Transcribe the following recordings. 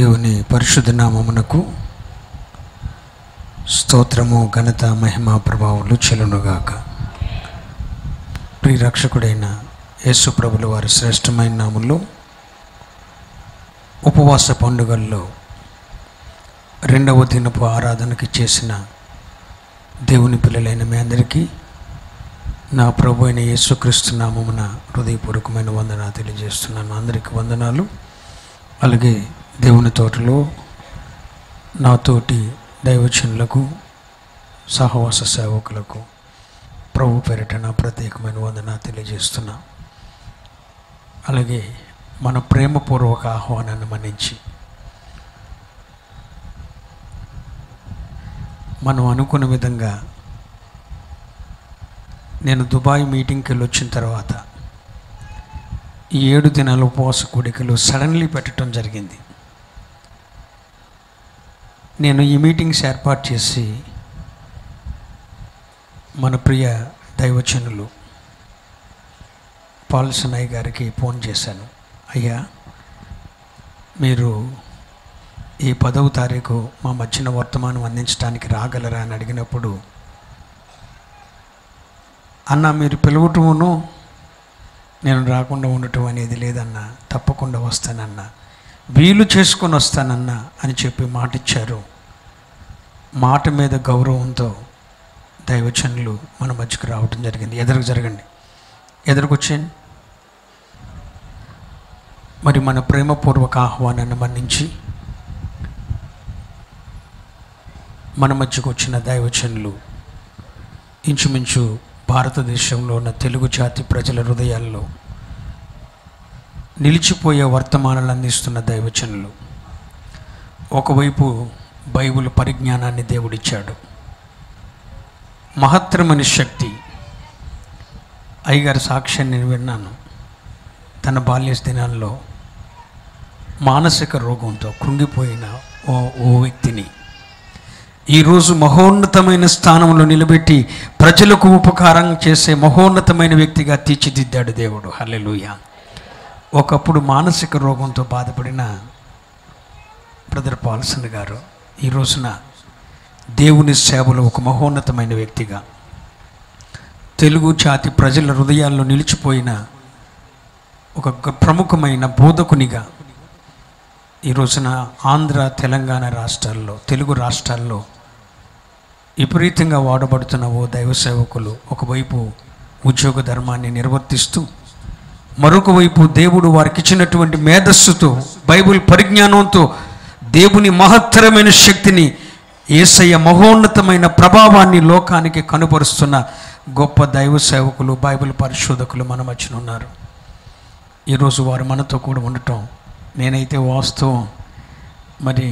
దేవుని పరిశుద్ధ నామమునకు స్తోత్రము, ఘనత, మహిమ, ప్రభావములు చెల్లునుగాక. ప్రియ రక్షకుడైన యేసు ప్రభుల వారి శ్రేష్టమైన నామములో ఉపవాస పండుగల్లో రెండవ దినపు ఆరాధనకి చేసిన దేవుని పిల్లలైన మీ అందరికీ నా ప్రభు అయిన యేసుక్రీస్తు నామమున హృదయపూర్వకమైన వందనాలు తెలియజేస్తున్నాను. అందరికీ వందనాలు. అలాగే దేవుని తోటలో నాతోటి దైవజనులకు, సహవాస సేవకులకు ప్రభు పేరిట నా ప్రత్యేకమైన వందనాలు తెలియజేస్తున్నా. అలాగే మన ప్రేమపూర్వక ఆహ్వానాన్ని మన్నించి మనం అనుకున్న విధంగా నేను దుబాయ్ మీటింగ్కి వెళ్ళి వచ్చిన తర్వాత ఈ 7 దినాల ఉపవాస కూడికలు సడన్లీ పెట్టడం జరిగింది. నేను ఈ మీటింగ్స్ ఏర్పాటు చేసి మన ప్రియ దైవజనులు పాల్సనయ్య గారికి ఫోన్ చేశాను. అయ్యా, మీరు ఈ 10వ తారీఖు మా మధ్యన వర్తమానం అందించడానికి రాగలరా అని అడిగినప్పుడు, అన్న మీరు పిలువటమును నేను రాకుండా ఉండటం అనేది లేదన్నా, తప్పకుండా వస్తానన్నా, వీలు చేసుకొని వస్తానన్నా అని చెప్పి మాట ఇచ్చారు. మాట మీద గౌరవంతో దైవజనులు మన మధ్యకు రావటం జరిగింది. ఎదురుకు జరగండి, ఎదురుకు వచ్చేయండి. మరి మన ప్రేమపూర్వక ఆహ్వానాన్ని మన్నించి మన మధ్యకు వచ్చిన దైవజనులు ఇంచుమించు భారతదేశంలో ఉన్న తెలుగు జాతి ప్రజల హృదయాల్లో నిలిచిపోయే వర్తమానాలు అందిస్తున్న దైవజనులు. ఒకవైపు బైబిల్ పరిజ్ఞానాన్ని దేవుడిచ్చాడు, మహత్తరమైన శక్తి. అయ్యగారి సాక్ష్యాన్ని నేను విన్నాను. తన బాల్య దినాల్లో మానసిక రోగంతో కృంగిపోయిన ఓ వ్యక్తిని ఈరోజు మహోన్నతమైన స్థానంలో నిలబెట్టి ప్రజలకు ఉపకారం చేసే మహోన్నతమైన వ్యక్తిగా తీర్చిదిద్దాడు దేవుడు. హల్లెలూయా. ఒకప్పుడు మానసిక రోగంతో బాధపడిన బ్రదర్ పాల్సన్ గారు ఈ రోజున దేవుని సేవలో ఒక మహోన్నతమైన వ్యక్తిగా, తెలుగు జాతి ప్రజల హృదయాల్లో నిలిచిపోయిన ఒక ప్రముఖమైన బోధకునిగా ఈ రోజున ఆంధ్ర, తెలంగాణ రాష్ట్రాల్లో, తెలుగు రాష్ట్రాల్లో విపరీతంగా వాడబడుతున్న ఓ దైవ సేవకులు ఒకవైపు ఉద్యోగ ధర్మాన్ని నిర్వర్తిస్తూ, మరొక వైపు దేవుడు వారికి ఇచ్చినటువంటి మేధస్సుతో, బైబిల్ పరిజ్ఞానంతో దేవుని మహత్తరమైన శక్తిని, యేసయ్య మహోన్నతమైన ప్రభావాన్ని లోకానికి కనుపరుస్తున్న గొప్ప దైవ సేవకులు, బైబిల్ పరిశోధకులు మన మధ్యన ఉన్నారు. ఈరోజు వారు మనతో కూడా ఉండటం, నేనైతే వాస్తవం మరి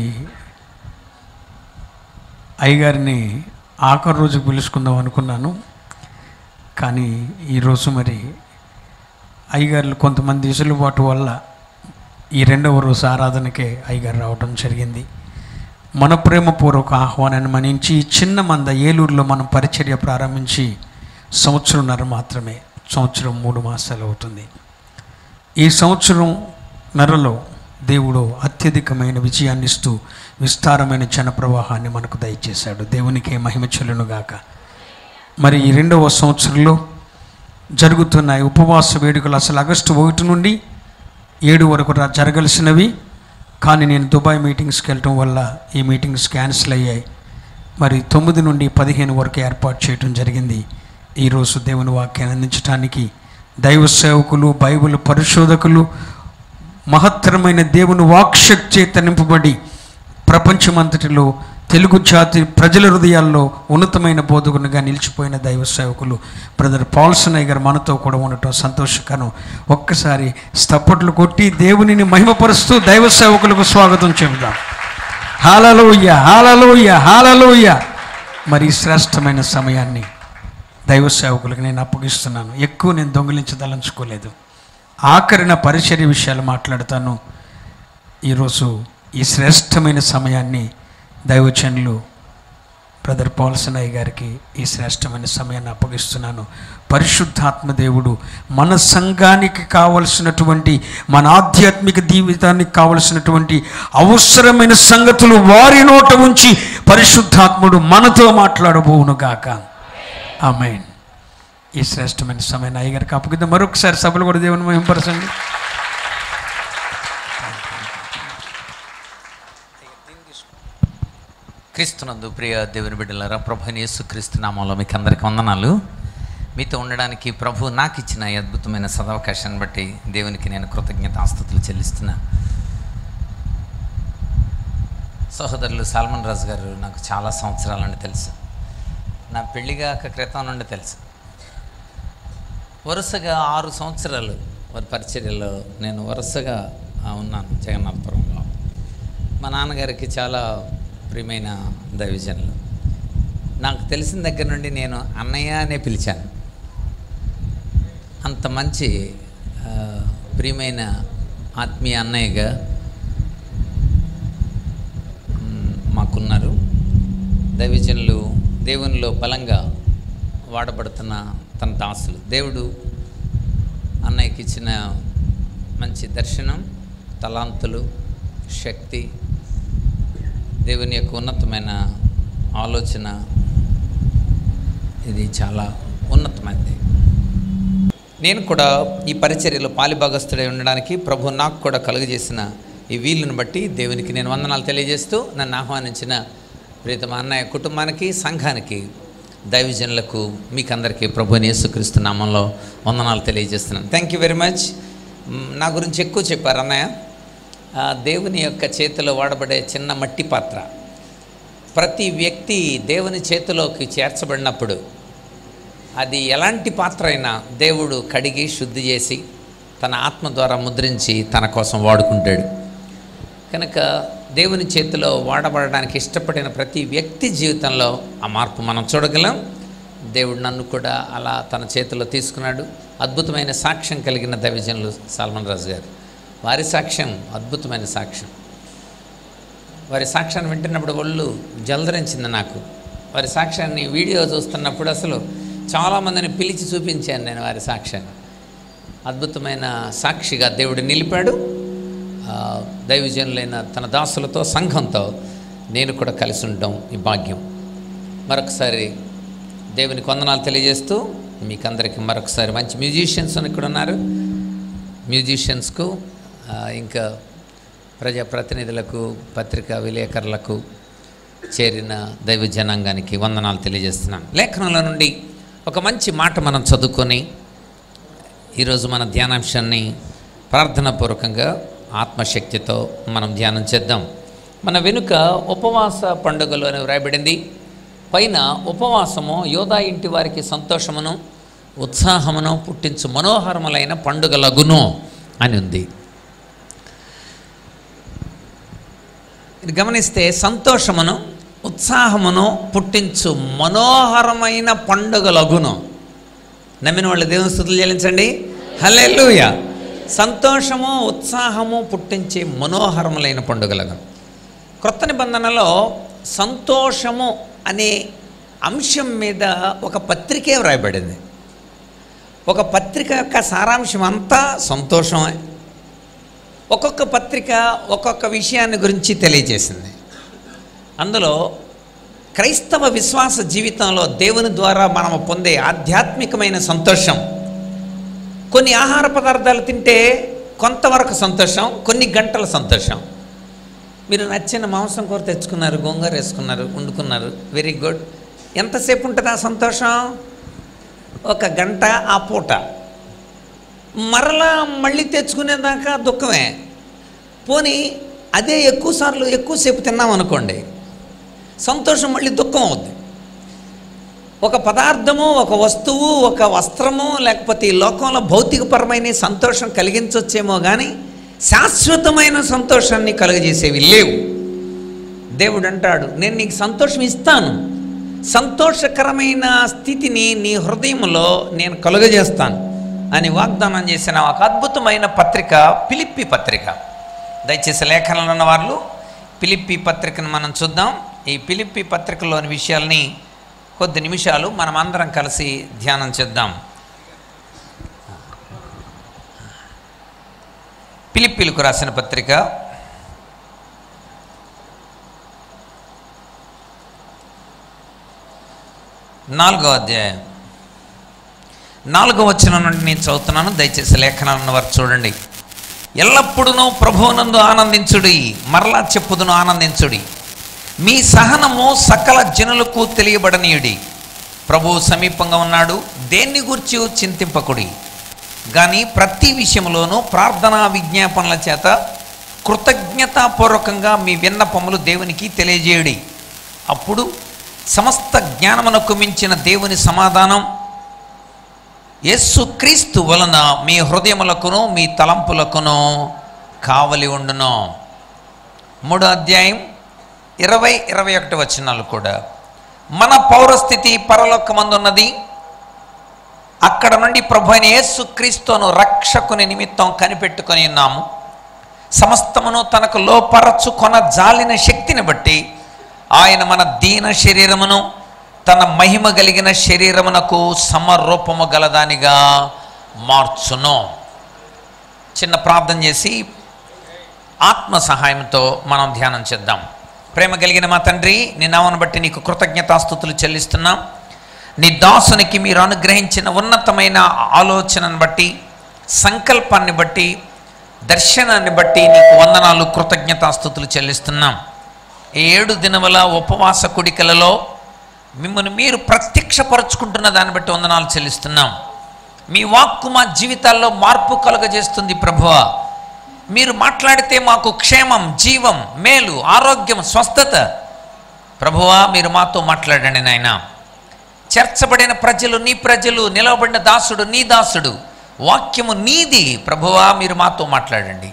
అయ్యగారిని ఆఖరి రోజు పిలుచుకుందాం అనుకున్నాను. కానీ ఈరోజు మరి అయ్యగారులు కొంతమంది వెసులుబాటు వల్ల ఈ 2వ రోజు ఆరాధనకే అయ్యగారు రావడం జరిగింది. మన ప్రేమపూర్వక ఆహ్వానాన్ని మన్నించి చిన్న మంద ఏలూరులో మనం పరిచర్య ప్రారంభించి సంవత్సరంన్నర మాత్రమే, సంవత్సరం 3 మాసాలు అవుతుంది. ఈ సంవత్సరంన్నరలో దేవుడు అత్యధికమైన విజయాన్ని ఇస్తూ విస్తారమైన జనప్రవాహాన్ని మనకు దయచేశాడు. దేవునికే మహిమ చెల్లునుగాక. మరి ఈ 2వ సంవత్సరంలో జరుగుతున్న ఉపవాస వేడుకలు అసలు ఆగస్టు 1 నుండి 7 వరకు జరగాల్సినవి. కానీ నేను దుబాయ్ మీటింగ్స్కి వెళ్ళటం వల్ల ఈ మీటింగ్స్ క్యాన్సిల్ అయ్యాయి. మరి 9 నుండి 15 వరకు ఏర్పాటు చేయడం జరిగింది. ఈరోజు దేవుని వాక్యాన్ని అందించడానికి దైవ సేవకులు, బైబిల్ పరిశోధకులు, మహత్తరమైన దేవుని వాక్శక్తి చేత నింపబడి ప్రపంచమంతటిలో తెలుగు జాతి ప్రజల హృదయాల్లో ఉన్నతమైన బోధకునిగా నిలిచిపోయిన దైవ సేవకులు బ్రదర్ పాల్సనయ్య గారు మనతో కూడా ఉండటం సంతోషకరం. ఒక్కసారి స్తప్పట్లు కొట్టి దేవునిని మహిమపరుస్తూ దైవ సేవకులకు స్వాగతం చెబుదాం. హల్లెలూయా, హల్లెలూయా, హల్లెలూయా. మరి శ్రేష్టమైన సమయాన్ని దైవ సేవకులకు నేను అప్పగిస్తున్నాను. ఎక్కువ నేను దొంగిలించదలంచుకోలేదు. ఆఖరిన పరిచర్య విషయాలు మాట్లాడతాను. ఈరోజు ఈ శ్రేష్టమైన సమయాన్ని దైవజనులు బ్రదర్ పాల్సనయ్య గారికి ఈ శ్రేష్టమైన సమయాన్ని అప్పగిస్తున్నాను. పరిశుద్ధాత్మ దేవుడు మన సంఘానికి కావలసినటువంటి, మన ఆధ్యాత్మిక జీవితానికి కావలసినటువంటి అవసరమైన సంగతులు వారి నోట ఉంచి పరిశుద్ధాత్ముడు మనతో మాట్లాడబోవును గాక. ఆమేన్. ఈ శ్రేష్టమైన సమయాన్ని అయ్యగారికి అప్పగిద్దాం. మరొకసారి సభలు కూడా దేవుని మహిమపరచండి. క్రీస్తునందు ప్రియ దేవుని బిడ్డలారా, ప్రభువైన యేసుక్రీస్తు నామములో మీకు అందరికీ వందనాలు. మీతో ఉండడానికి ప్రభు నాకు ఇచ్చిన ఈ అద్భుతమైన సదవకాశాన్ని బట్టి దేవునికి నేను కృతజ్ఞతాస్తుతులు చెల్లిస్తున్నా. సహోదరులు సాల్మన్ రాజు గారు నాకు చాలా సంవత్సరాల నుండి తెలుసు. నా పెళ్లిగాక క్రితం నుండి తెలుసు. వరుసగా 6 సంవత్సరాలు వారి పరిచర్యలో నేను వరుసగా ఉన్నాను జగన్నాథపురంలో. మా నాన్నగారికి చాలా ప్రియమైన దైవజనులు. నాకు తెలిసిన దగ్గర నుండి నేను అన్నయ్య అనే పిలిచాను. అంత మంచి ప్రియమైన ఆత్మీయ అన్నయ్యగా మాకున్నారు. దైవజనులు దేవునిలో బలంగా వాడబడుతున్న తన దాసులు. దేవుడు అన్నయ్యకి ఇచ్చిన మంచి దర్శనం, తలాంతులు, శక్తి, దేవుని యొక్క ఉన్నతమైన ఆలోచన, ఇది చాలా ఉన్నతమైనది. నేను కూడా ఈ పరిచర్యలో పాలిభాగస్తుడై ఉండడానికి ప్రభు నాకు కూడా కలుగజేసిన ఈ వీలును బట్టి దేవునికి నేను వందనాలు తెలియజేస్తూ, నన్ను ఆహ్వానించిన ప్రీతమ అన్నయ్య కుటుంబానికి, సంఘానికి, దైవజనులకు, మీకు అందరికీ ప్రభువైన యేసుక్రీస్తు నామంలో వందనాలు తెలియజేస్తున్నాను. Thank you very much. నా గురించి ఎక్కువ చెప్పారు అన్నయ్య. దేవుని యొక్క చేతిలో వాడబడే చిన్న మట్టి పాత్ర. ప్రతి వ్యక్తి దేవుని చేతిలోకి చేర్చబడినప్పుడు అది ఎలాంటి పాత్ర అయినా దేవుడు కడిగి శుద్ధి చేసి తన ఆత్మ ద్వారా ముద్రించి తన కోసం వాడుకుంటాడు. కనుక దేవుని చేతిలో వాడబడడానికి ఇష్టపడిన ప్రతి వ్యక్తి జీవితంలో ఆ మార్పు మనం చూడగలం. దేవుడు నన్ను కూడా అలా తన చేతిలో తీసుకున్నాడు. అద్భుతమైన సాక్ష్యం కలిగిన దైవజనులు సాల్మన్ రాజు గారు, వారి సాక్ష్యం అద్భుతమైన సాక్ష్యం. వారి సాక్ష్యాన్ని వింటున్నప్పుడు ఒళ్ళు జలధరించింది నాకు. వారి సాక్ష్యాన్ని వీడియో చూస్తున్నప్పుడు అసలు చాలామందిని పిలిచి చూపించాను నేను వారి సాక్ష్యాన్ని. అద్భుతమైన సాక్షిగా దేవుడు నిలిపాడు. దైవజనులైన తన దాసులతో, సంఘంతో నేను కూడా కలిసి ఉండడం ఈ భాగ్యం. మరొకసారి దేవునికి వందనాలు తెలియజేస్తూ, మీకందరికీ మరొకసారి మంచి మ్యూజిషియన్స్ ఇక్కడ ఉన్నారు, మ్యూజిషియన్స్కు, ఇంకా ప్రజాప్రతినిధులకు, పత్రికా విలేకరులకు, చేరిన దైవ జనాంగానికి వందనాలు తెలియజేస్తున్నాను. లేఖనంలో నుండి ఒక మంచి మాట మనం చదువుకొని ఈరోజు మన ధ్యానాంశాన్ని ప్రార్థనాపూర్వకంగా ఆత్మశక్తితో మనం ధ్యానం చేద్దాం. మన వెనుక ఉపవాస పండుగలు అని వ్రాయబడింది. పైన ఉపవాసము యోధా ఇంటి వారికి సంతోషమును ఉత్సాహమును పుట్టించు మనోహరములైన పండుగలగును అని ఉంది. ఇది గమనిస్తే సంతోషమును ఉత్సాహమును పుట్టించు మనోహరమైన పండుగలగును. నమ్మిన వాళ్ళు దేవుని స్తుతులు చెల్లించండి. హల్లెలూయా. సంతోషము ఉత్సాహము పుట్టించే మనోహరములైన పండుగలగును. క్రొత్త నిబంధనలో సంతోషము అనే అంశం మీద ఒక పత్రికే వ్రాయబడింది. ఒక పత్రిక యొక్క సారాంశం అంతా సంతోషమే. ఒక్కొక్క పత్రిక ఒక్కొక్క విషయాన్ని గురించి తెలియజేసింది. అందులో క్రైస్తవ విశ్వాస జీవితంలో దేవుని ద్వారా మనం పొందే ఆధ్యాత్మికమైన సంతోషం, కొన్ని ఆహార పదార్థాలు తింటే కొంతవరకు సంతోషం, కొన్ని గంటల సంతోషం. మీరు నచ్చిన మాంసం కూర తెచ్చుకున్నారు, గోంగూర వేసుకున్నారు, వండుకున్నారు, వెరీ గుడ్. ఎంతసేపు ఉంటుంది ఆ సంతోషం? 1 గంట ఆ పూట. మరలా మళ్ళీ తెచ్చుకునేదాకా దుఃఖమే. పోనీ అదే ఎక్కువసేపు తిన్నాం అనుకోండి, సంతోషం మళ్ళీ దుఃఖం అవుద్ది. ఒక పదార్థము, ఒక వస్తువు, ఒక వస్త్రము, లేకపోతే ఈ లోకంలో భౌతికపరమైన సంతోషం కలిగించవచ్చేమో కానీ శాశ్వతమైన సంతోషాన్ని కలుగజేసేవి లేవు. దేవుడు అంటాడు, నేను నీకు సంతోషం ఇస్తాను, సంతోషకరమైన స్థితిని నీ హృదయంలో నేను కలుగజేస్తాను అని వాగ్దానం చేసిన ఒక అద్భుతమైన పత్రిక ఫిలిప్పీ పత్రిక. దయచేసి లేఖనంలో ఉన్న వాళ్ళు ఫిలిప్పీ పత్రికను మనం చూద్దాం. ఈ ఫిలిప్పీ పత్రికలోని విషయాల్ని కొద్ది నిమిషాలు మనం అందరం కలిసి ధ్యానం చేద్దాం. ఫిలిప్పీలకు రాసిన పత్రిక 4వ అధ్యాయం 4వ వచనం నుండి నేను చదువుతున్నాను. దయచేసి లేఖనాలు ఉన్నవారు చూడండి. ఎల్లప్పుడూ ప్రభువునందు ఆనందించుడి, మరలా చెప్పుదును ఆనందించుడి. మీ సహనము సకల జనులకు తెలియబడనీయుడి. ప్రభువు సమీపంగా ఉన్నాడు, దేన్ని గూర్చి చింతింపకుడి. కానీ ప్రతి విషయంలోనూ ప్రార్థనా విజ్ఞాపనల చేత కృతజ్ఞతాపూర్వకంగా మీ విన్నపములు దేవునికి తెలియజేయుడి. అప్పుడు సమస్త జ్ఞానమునకు మించిన దేవుని సమాధానం యేసుక్రీస్తు వలన మీ హృదయములకును మీ తలంపులకును కావలి ఉండును. 3వ అధ్యాయం 20-21 వచనాలు కూడా. మన పౌరస్థితి పరలోకమందున్నది, అక్కడ నుండి ప్రభు అయిన యేసుక్రీస్తును రక్షకుని నిమిత్తం కనిపెట్టుకొని ఉన్నాము. సమస్తమును తనకు లోపరచుకొన జాలిన శక్తిని బట్టి ఆయన మన దీన శరీరమును తన మహిమ కలిగిన శరీరమునకు సమరూపము గలదానిగా మార్చును. చిన్న ప్రార్థన చేసి ఆత్మ సహాయంతో మనం ధ్యానం చేద్దాం. ప్రేమ కలిగిన మా తండ్రి, నీ నామమును బట్టి నీకు కృతజ్ఞతాస్తుతులు చెల్లిస్తున్నాం. నీ దాసునికి మీరు అనుగ్రహించిన ఉన్నతమైన ఆలోచనను బట్టి, సంకల్పాన్ని బట్టి, దర్శనాన్ని బట్టి నీకు వందనాలు, కృతజ్ఞతాస్తుతులు చెల్లిస్తున్నాం. ఈ 7 దినముల ఉపవాస కుడికలలో మిమ్మల్ని మీరు ప్రత్యక్షపరుచుకుంటున్న దాన్ని బట్టి వందనాలు చెల్లిస్తున్నాం. మీ వాక్కు మా జీవితాల్లో మార్పు కలుగజేస్తుంది ప్రభువా. మీరు మాట్లాడితే మాకు క్షేమం, జీవం, మేలు, ఆరోగ్యం, స్వస్థత. ప్రభువా మీరు మాతో మాట్లాడండి నాయనా. చేర్చబడిన ప్రజలు నీ ప్రజలు, నిలవబడిన దాసుడు నీ దాసుడు, వాక్యము నీది. ప్రభువా మీరు మాతో మాట్లాడండి.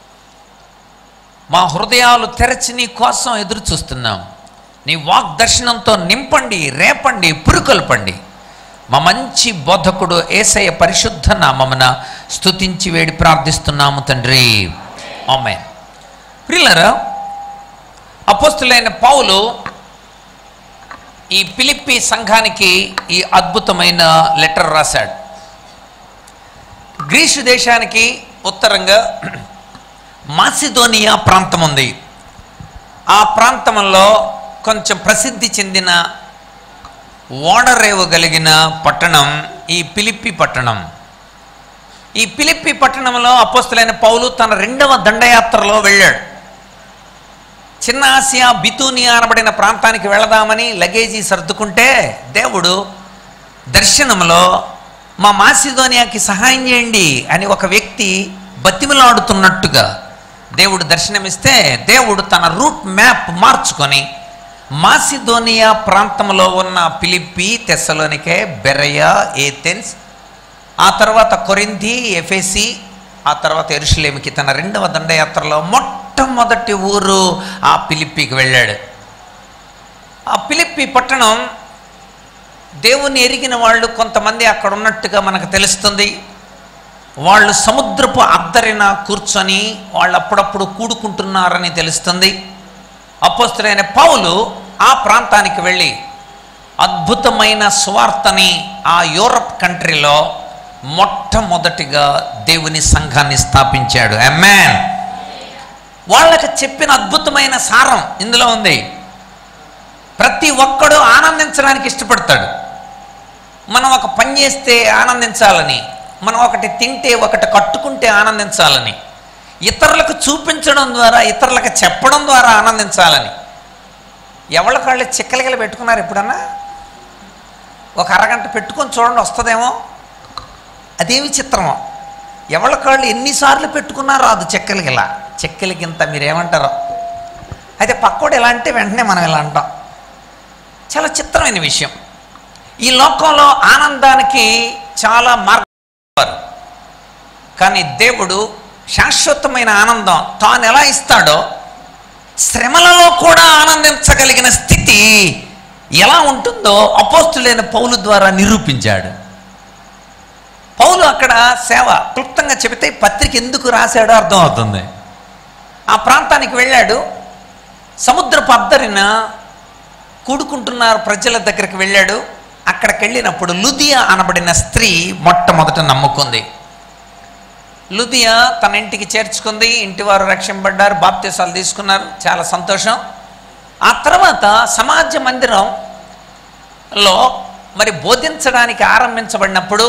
మా హృదయాలు తెరచి నీ కోసం ఎదురు చూస్తున్నాం. నీ వాగ్దర్శనంతో నింపండి, రేపండి, పురుకొల్పండి. మా మంచి బోధకుడు యేసయ్య పరిశుద్ధ నామమున స్తుతించి వేడి ప్రార్థిస్తున్నాము తండ్రి, ఆమేన్. ప్రియులారా, అపోస్తులైన పౌలు ఈ ఫిలిప్పీ సంఘానికి ఈ అద్భుతమైన లెటర్ రాశాడు. గ్రీసు దేశానికి ఉత్తరంగా మాసిదోనియా ప్రాంతం ఉంది. ఆ ప్రాంతంలో కొంచెం ప్రసిద్ధి చెందిన ఓడరేవు కలిగిన పట్టణం ఈ ఫిలిప్పీ పట్టణం. ఈ ఫిలిప్పీ పట్టణంలో అపోస్తులైన పౌలు తన 2వ దండయాత్రలో వెళ్ళాడు. చిన్న ఆసియా, బితూనియా అనబడిన ప్రాంతానికి వెళదామని లగేజీ సర్దుకుంటే దేవుడు దర్శనంలో మా మాసిదోనియాకి సహాయం చేయండి అని ఒక వ్యక్తి బతిమలాడుతున్నట్టుగా దేవుడు దర్శనమిస్తే, దేవుడు తన రూట్ మ్యాప్ మార్చుకొని మాసిదోనియా ప్రాంతంలో ఉన్న ఫిలిప్పీ, తెస్సలోనికే, బెరయా, ఏథెన్స్, ఆ తర్వాత కొరింథీ, ఎఫెసీ, ఆ తర్వాత యెరూషలేముకి తన 2వ దండయాత్రలో మొట్టమొదటి ఊరు ఆ ఫిలిప్పీకి వెళ్ళాడు. ఆ ఫిలిప్పీ పట్టణం దేవుని ఎరిగిన వాళ్ళు కొంతమంది అక్కడ ఉన్నట్టుగా మనకు తెలుస్తుంది. వాళ్ళు సముద్రపు అద్దరిన కూర్చొని వాళ్ళు అప్పుడప్పుడు కూడుకుంటున్నారని తెలుస్తుంది. అపోస్తులైన పౌలు ఆ ప్రాంతానికి వెళ్ళి అద్భుతమైన సువార్తని ఆ యూరప్ కంట్రీలో మొట్టమొదటిగా దేవుని సంఘాన్ని స్థాపించాడు. ఆమేన్. వాళ్ళకి చెప్పిన అద్భుతమైన సారం ఇందులో ఉంది. ప్రతి ఒక్కడు ఆనందించడానికి ఇష్టపడతాడు. మనం ఒక పని చేస్తే ఆనందించాలని, మనం ఒకటి తింటే, ఒకటి కట్టుకుంటే ఆనందించాలని, ఇతరులకు చూపించడం ద్వారా, ఇతరులకు చెప్పడం ద్వారా ఆనందించాలని. ఎవరికాళ్ళు చిక్కలిగలు పెట్టుకున్నారు ఎప్పుడన్నా? ఒక అరగంట పెట్టుకొని చూడండి, వస్తుందేమో. అదేమి చిత్రమో. ఎవరికాళ్ళు ఎన్నిసార్లు పెట్టుకున్నారో అది చెక్కలిగిలా, చెక్కలిగింత మీరేమంటారో. అయితే పక్కోడు ఎలా అంటే వెంటనే మనం ఇలా అంటాం. చాలా చిత్రమైన విషయం. ఈ లోకంలో ఆనందానికి చాలా మార్గాలు, కానీ దేవుడు శాశ్వతమైన ఆనందం తాను ఎలా ఇస్తాడో, శ్రమలలో కూడా ఆనందించగలిగిన స్థితి ఎలా ఉంటుందో అపోస్తులైన పౌలు ద్వారా నిరూపించాడు. పౌలు అక్కడ సేవ క్లుప్తంగా చెబితే పత్రిక ఎందుకు రాశాడో అర్థమవుతుంది. ఆ ప్రాంతానికి వెళ్ళాడు. సముద్రపు అద్దరిన కూడుకుంటున్నారు ప్రజల దగ్గరికి వెళ్ళాడు. అక్కడికి వెళ్ళినప్పుడు లుదియా అనబడిన స్త్రీ మొట్టమొదట నమ్ముకుంది. లుదియా తన ఇంటికి చేర్చుకుంది. ఇంటి వారు రక్షింపబడ్డారు, బాప్తిసాలు తీసుకున్నారు, చాలా సంతోషం. ఆ తర్వాత సమాజ మందిరంలో మరి బోధించడానికి ఆరంభించబడినప్పుడు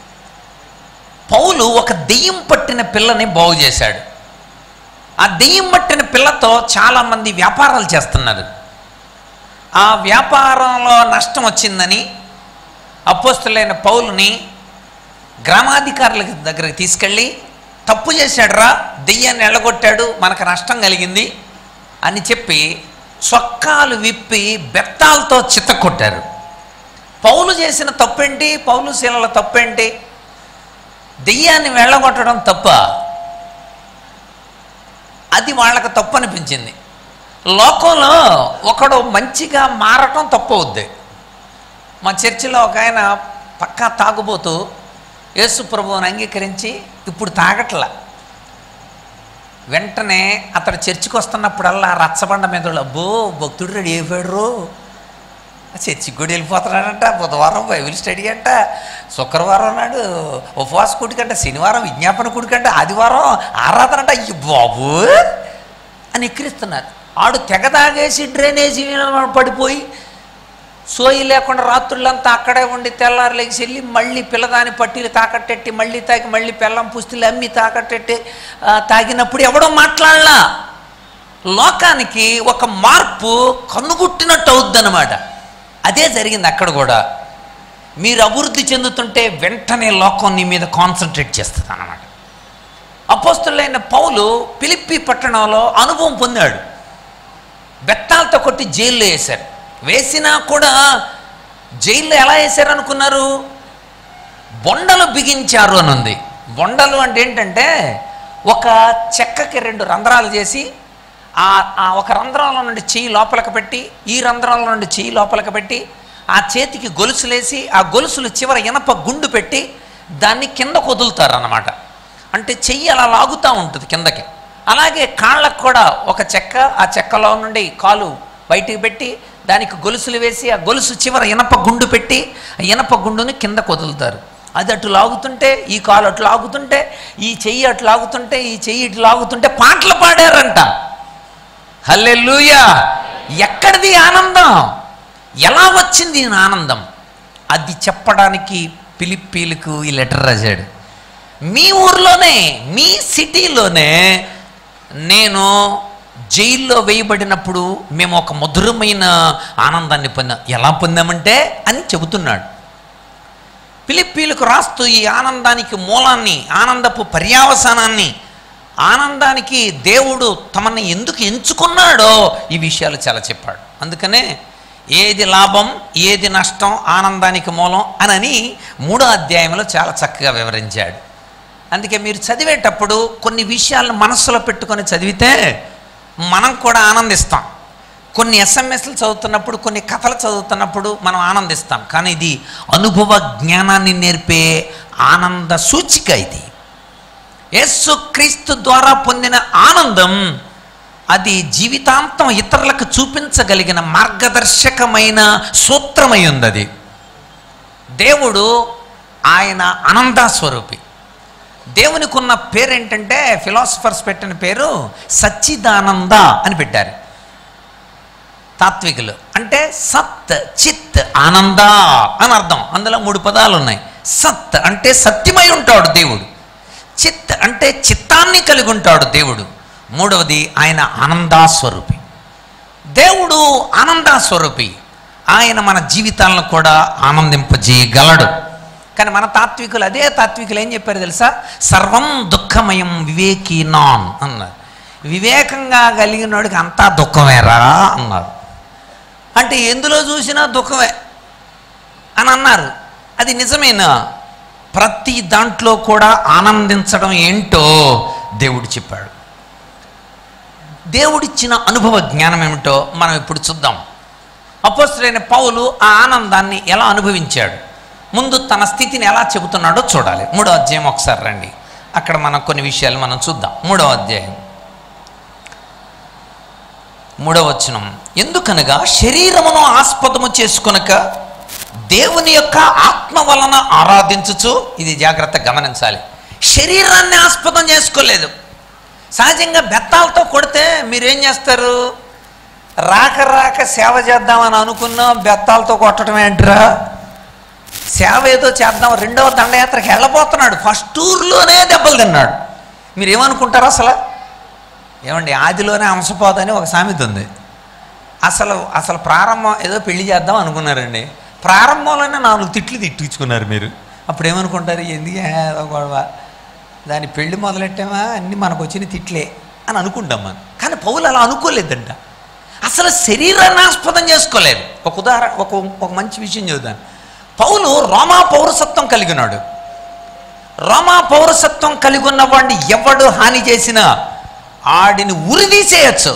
పౌలు ఒక దెయ్యం పట్టిన పిల్లని బాగు చేశాడు. ఆ దెయ్యం పట్టిన పిల్లతో చాలామంది వ్యాపారాలు చేస్తున్నారు. ఆ వ్యాపారంలో నష్టం వచ్చిందని అపోస్తలుడైన పౌలుని గ్రామాధికారుల దగ్గరికి తీసుకెళ్ళి, తప్పు చేశాడురా, దెయ్యాన్ని ఎళ్ళగొట్టాడు, మనకు నష్టం కలిగింది అని చెప్పి చొక్కాలు విప్పి బెత్తాలతో చితక్కొట్టారు. పౌలు చేసిన తప్పేంటి? పౌలు శీలల తప్పేంటి? దెయ్యాన్ని వెళ్ళగొట్టడం తప్ప? అది వాళ్ళకి తప్పు అనిపించింది. లోకంలో ఒకడు మంచిగా మారటం తప్పు అవుద్ది. మా చర్చిలో ఒక ఆయన పక్కా తాగుబోతూ యేసు ప్రభువుని అంగీకరించి ఇప్పుడు తాగట్లా. వెంటనే అతడు చర్చికి వస్తున్నప్పుడల్లా రచ్చబండ మీద అబ్బో భక్తుడు రెడీ అయిపోయాడు, చర్చికి కూడా వెళ్ళిపోతున్నాడంట, బుధవారం బైబిల్ స్టడీ అంట, శుక్రవారం నాడు ఉపవాస కుడికంట, శనివారం విజ్ఞాపన కుడికంట, ఆదివారం ఆరాధన అంట, అయ్యి బాబు అని ఎక్కిరిస్తున్నారు. ఆడు తెగ తాగేసి డ్రైనేజీ పడిపోయి సోయి లేకుండా రాత్రులంతా అక్కడే ఉండి తెల్లారు లేచి వెళ్ళి మళ్ళీ పిల్లదాని పట్టీలు తాకట్టెట్టి మళ్ళీ తాగి మళ్ళీ పెళ్ళం పుస్తులు అమ్మి తాకట్టెట్టి తాగినప్పుడు ఎవడో మాట్లాడలా. లోకానికి ఒక మార్పు కన్నుగుట్టినట్టు అవుద్దన్నమాట. అదే జరిగింది అక్కడ కూడా. మీరు అభివృద్ధి చెందుతుంటే వెంటనే లోకం నీ మీద కాన్సన్ట్రేట్ చేస్తుంది అన్నమాట. అపోస్తలుడైన పౌలు ఫిలిప్పీ పట్టణంలో అనుభవం పొందాడు. బెత్తాలతో కొట్టి జైల్లో వేశారు. వేసినా కూడా జైల్లో ఎలా వేశారు అనుకున్నారు? బొండలు బిగించారు అని ఉంది. బొండలు అంటే ఏంటంటే ఒక చెక్కకి 2 రంధ్రాలు చేసి ఆ ఒక రంధ్రంలో నుండి చెయ్యి లోపలికి పెట్టి ఈ రంధ్రంలో నుండి చెయ్యి లోపలికి పెట్టి ఆ చేతికి గొలుసులేసి ఆ గొలుసులు చివర ఇనప గుండు పెట్టి దాన్ని కిందకు వదులుతారు అన్నమాట. అంటే చెయ్యి అలా లాగుతూ ఉంటుంది కిందకి. అలాగే కాళ్ళకు కూడా ఒక చెక్క, ఆ చెక్కలో నుండి కాలు బయటికి పెట్టి దానికి గొలుసులు వేసి ఆ గొలుసు చివర ఇనప గుండు పెట్టి ఆ ఇనప గుండుని కిందకు వదులుతారు. అది అటు లాగుతుంటే ఈ కాలు అటు లాగుతుంటే ఈ చెయ్యి అటు లాగుతుంటే ఈ చెయ్యి ఇటు లాగుతుంటే పాటలు పాడారంట. హల్లెలూయా! ఎక్కడిది ఆనందం? ఎలా వచ్చింది ఆనందం? అది చెప్పడానికి ఫిలిప్పీలకు ఈ లెటర్ రాశాడు. మీ ఊర్లోనే, మీ సిటీలోనే నేను జైల్లో వేయబడినప్పుడు మేము ఒక మధురమైన ఆనందాన్ని పొందాం. ఎలా పొందామంటే అని చెబుతున్నాడు. ఫిలిప్పీలకు రాస్తూ ఈ ఆనందానికి మూలాన్ని, ఆనందపు పర్యావసానాన్ని, ఆనందానికి దేవుడు తమని ఎందుకు ఎంచుకున్నాడో ఈ విషయాలు చాలా చెప్పాడు. అందుకనే ఏది లాభం ఏది నష్టం ఆనందానికి మూలం అని 3వ అధ్యాయంలో చాలా చక్కగా వివరించాడు. అందుకే మీరు చదివేటప్పుడు కొన్ని విషయాలను మనస్సులో పెట్టుకొని చదివితే మనం కూడా ఆనందిస్తాం. కొన్ని ఎస్ఎంఎస్లు చదువుతున్నప్పుడు, కొన్ని కథలు చదువుతున్నప్పుడు మనం ఆనందిస్తాం. కానీ ఇది అనుభవ జ్ఞానాన్ని నేర్పే ఆనంద సూచిక. ఇది యేసుక్రీస్తు ద్వారా పొందిన ఆనందం. అది జీవితాంతం ఇతరులకు చూపించగలిగిన మార్గదర్శకమైన సూత్రమై ఉంది. అది దేవుడు, ఆయన ఆనందస్వరూపి. దేవునికి ఉన్న పేరు ఏంటంటే ఫిలాసఫర్స్ పెట్టిన పేరు సచ్చిదానంద అని పెట్టారు తాత్వికులు. అంటే సత్, చిత్, ఆనంద అని అర్థం. అందులో 3 పదాలు ఉన్నాయి. సత్ అంటే సత్యమై ఉంటాడు దేవుడు. చిత్ అంటే చిత్తాన్ని కలిగి ఉంటాడు దేవుడు. 3వది ఆయన ఆనందస్వరూపి. దేవుడు ఆనందస్వరూపి. ఆయన మన జీవితాలను కూడా ఆనందింపజేయగలడు. కానీ మన తాత్వికులు, అదే తాత్వికులు ఏం చెప్పారు తెలుసా? సర్వం దుఃఖమయం వివేకీనాన్ అన్నారు. వివేకంగా కలిగినోడికి అంతా దుఃఖమేరా అన్నారు. అంటే ఎందులో చూసినా దుఃఖమే అని అన్నారు. అది నిజమేనా? ప్రతి దాంట్లో కూడా ఆనందించడం ఏంటో దేవుడు చెప్పాడు. దేవుడిచ్చిన అనుభవ జ్ఞానం ఏమిటో మనం ఇప్పుడు చూద్దాం. అపోస్తలుడైన పౌలు ఆ ఆనందాన్ని ఎలా అనుభవించాడు, ముందు తన స్థితిని ఎలా చెబుతున్నాడో చూడాలి. 3వ అధ్యాయం ఒకసారి రండి. అక్కడ మనం కొన్ని విషయాలు మనం చూద్దాం. 3వ అధ్యాయం 3వ వచనం, ఎందుకనగా శరీరమును ఆస్పదము చేసుకొనక దేవుని యొక్క ఆత్మ వలన ఆరాధించుచు, ఇది జాగ్రత్తగా గమనించాలి, శరీరాన్ని ఆస్పదం చేసుకోలేదు. సహజంగా బెత్తాలతో కొడితే మీరేం చేస్తారు? రాక రాక సేవ చేద్దామని అనుకున్నాం, బెత్తాలతో కొట్టడం ఏంట్రా, సేవ ఏదో చేద్దాం, 2వ దండయాత్రకి వెళ్ళబోతున్నాడు, ఫస్ట్ టూర్లోనే దెబ్బలు తిన్నాడు. మీరు ఏమనుకుంటారు అసలు? ఏమండి, ఆదిలోనే అంశపోదని ఒక సామెత ఉంది. అసలు ప్రారంభం ఏదో పెళ్లి చేద్దాం అనుకున్నారండి, ప్రారంభంలోనే 4 తిట్లు తిట్టించుకున్నారు మీరు. అప్పుడు ఏమనుకుంటారు? ఎందుకు ఏదో గొడవ, దాని పెళ్లి మొదలెట్టామా అన్నీ మనకు వచ్చిన తిట్లే అని అనుకుంటాం మనం. కానీ పౌలు అలా అనుకోలేదంట, అసలు శరీరాన్ని ఆస్పదం చేసుకోలేదు. ఒక ఉదాహరణ, ఒక మంచి విషయం చెబుతాను. పౌలు రోమా పౌరసత్వం కలిగి ఉన్నాడు. రోమా పౌరసత్వం కలిగి ఉన్నవాడిని ఎవడు హాని చేసినా ఆడిని ఉరిదీసేయచ్చు.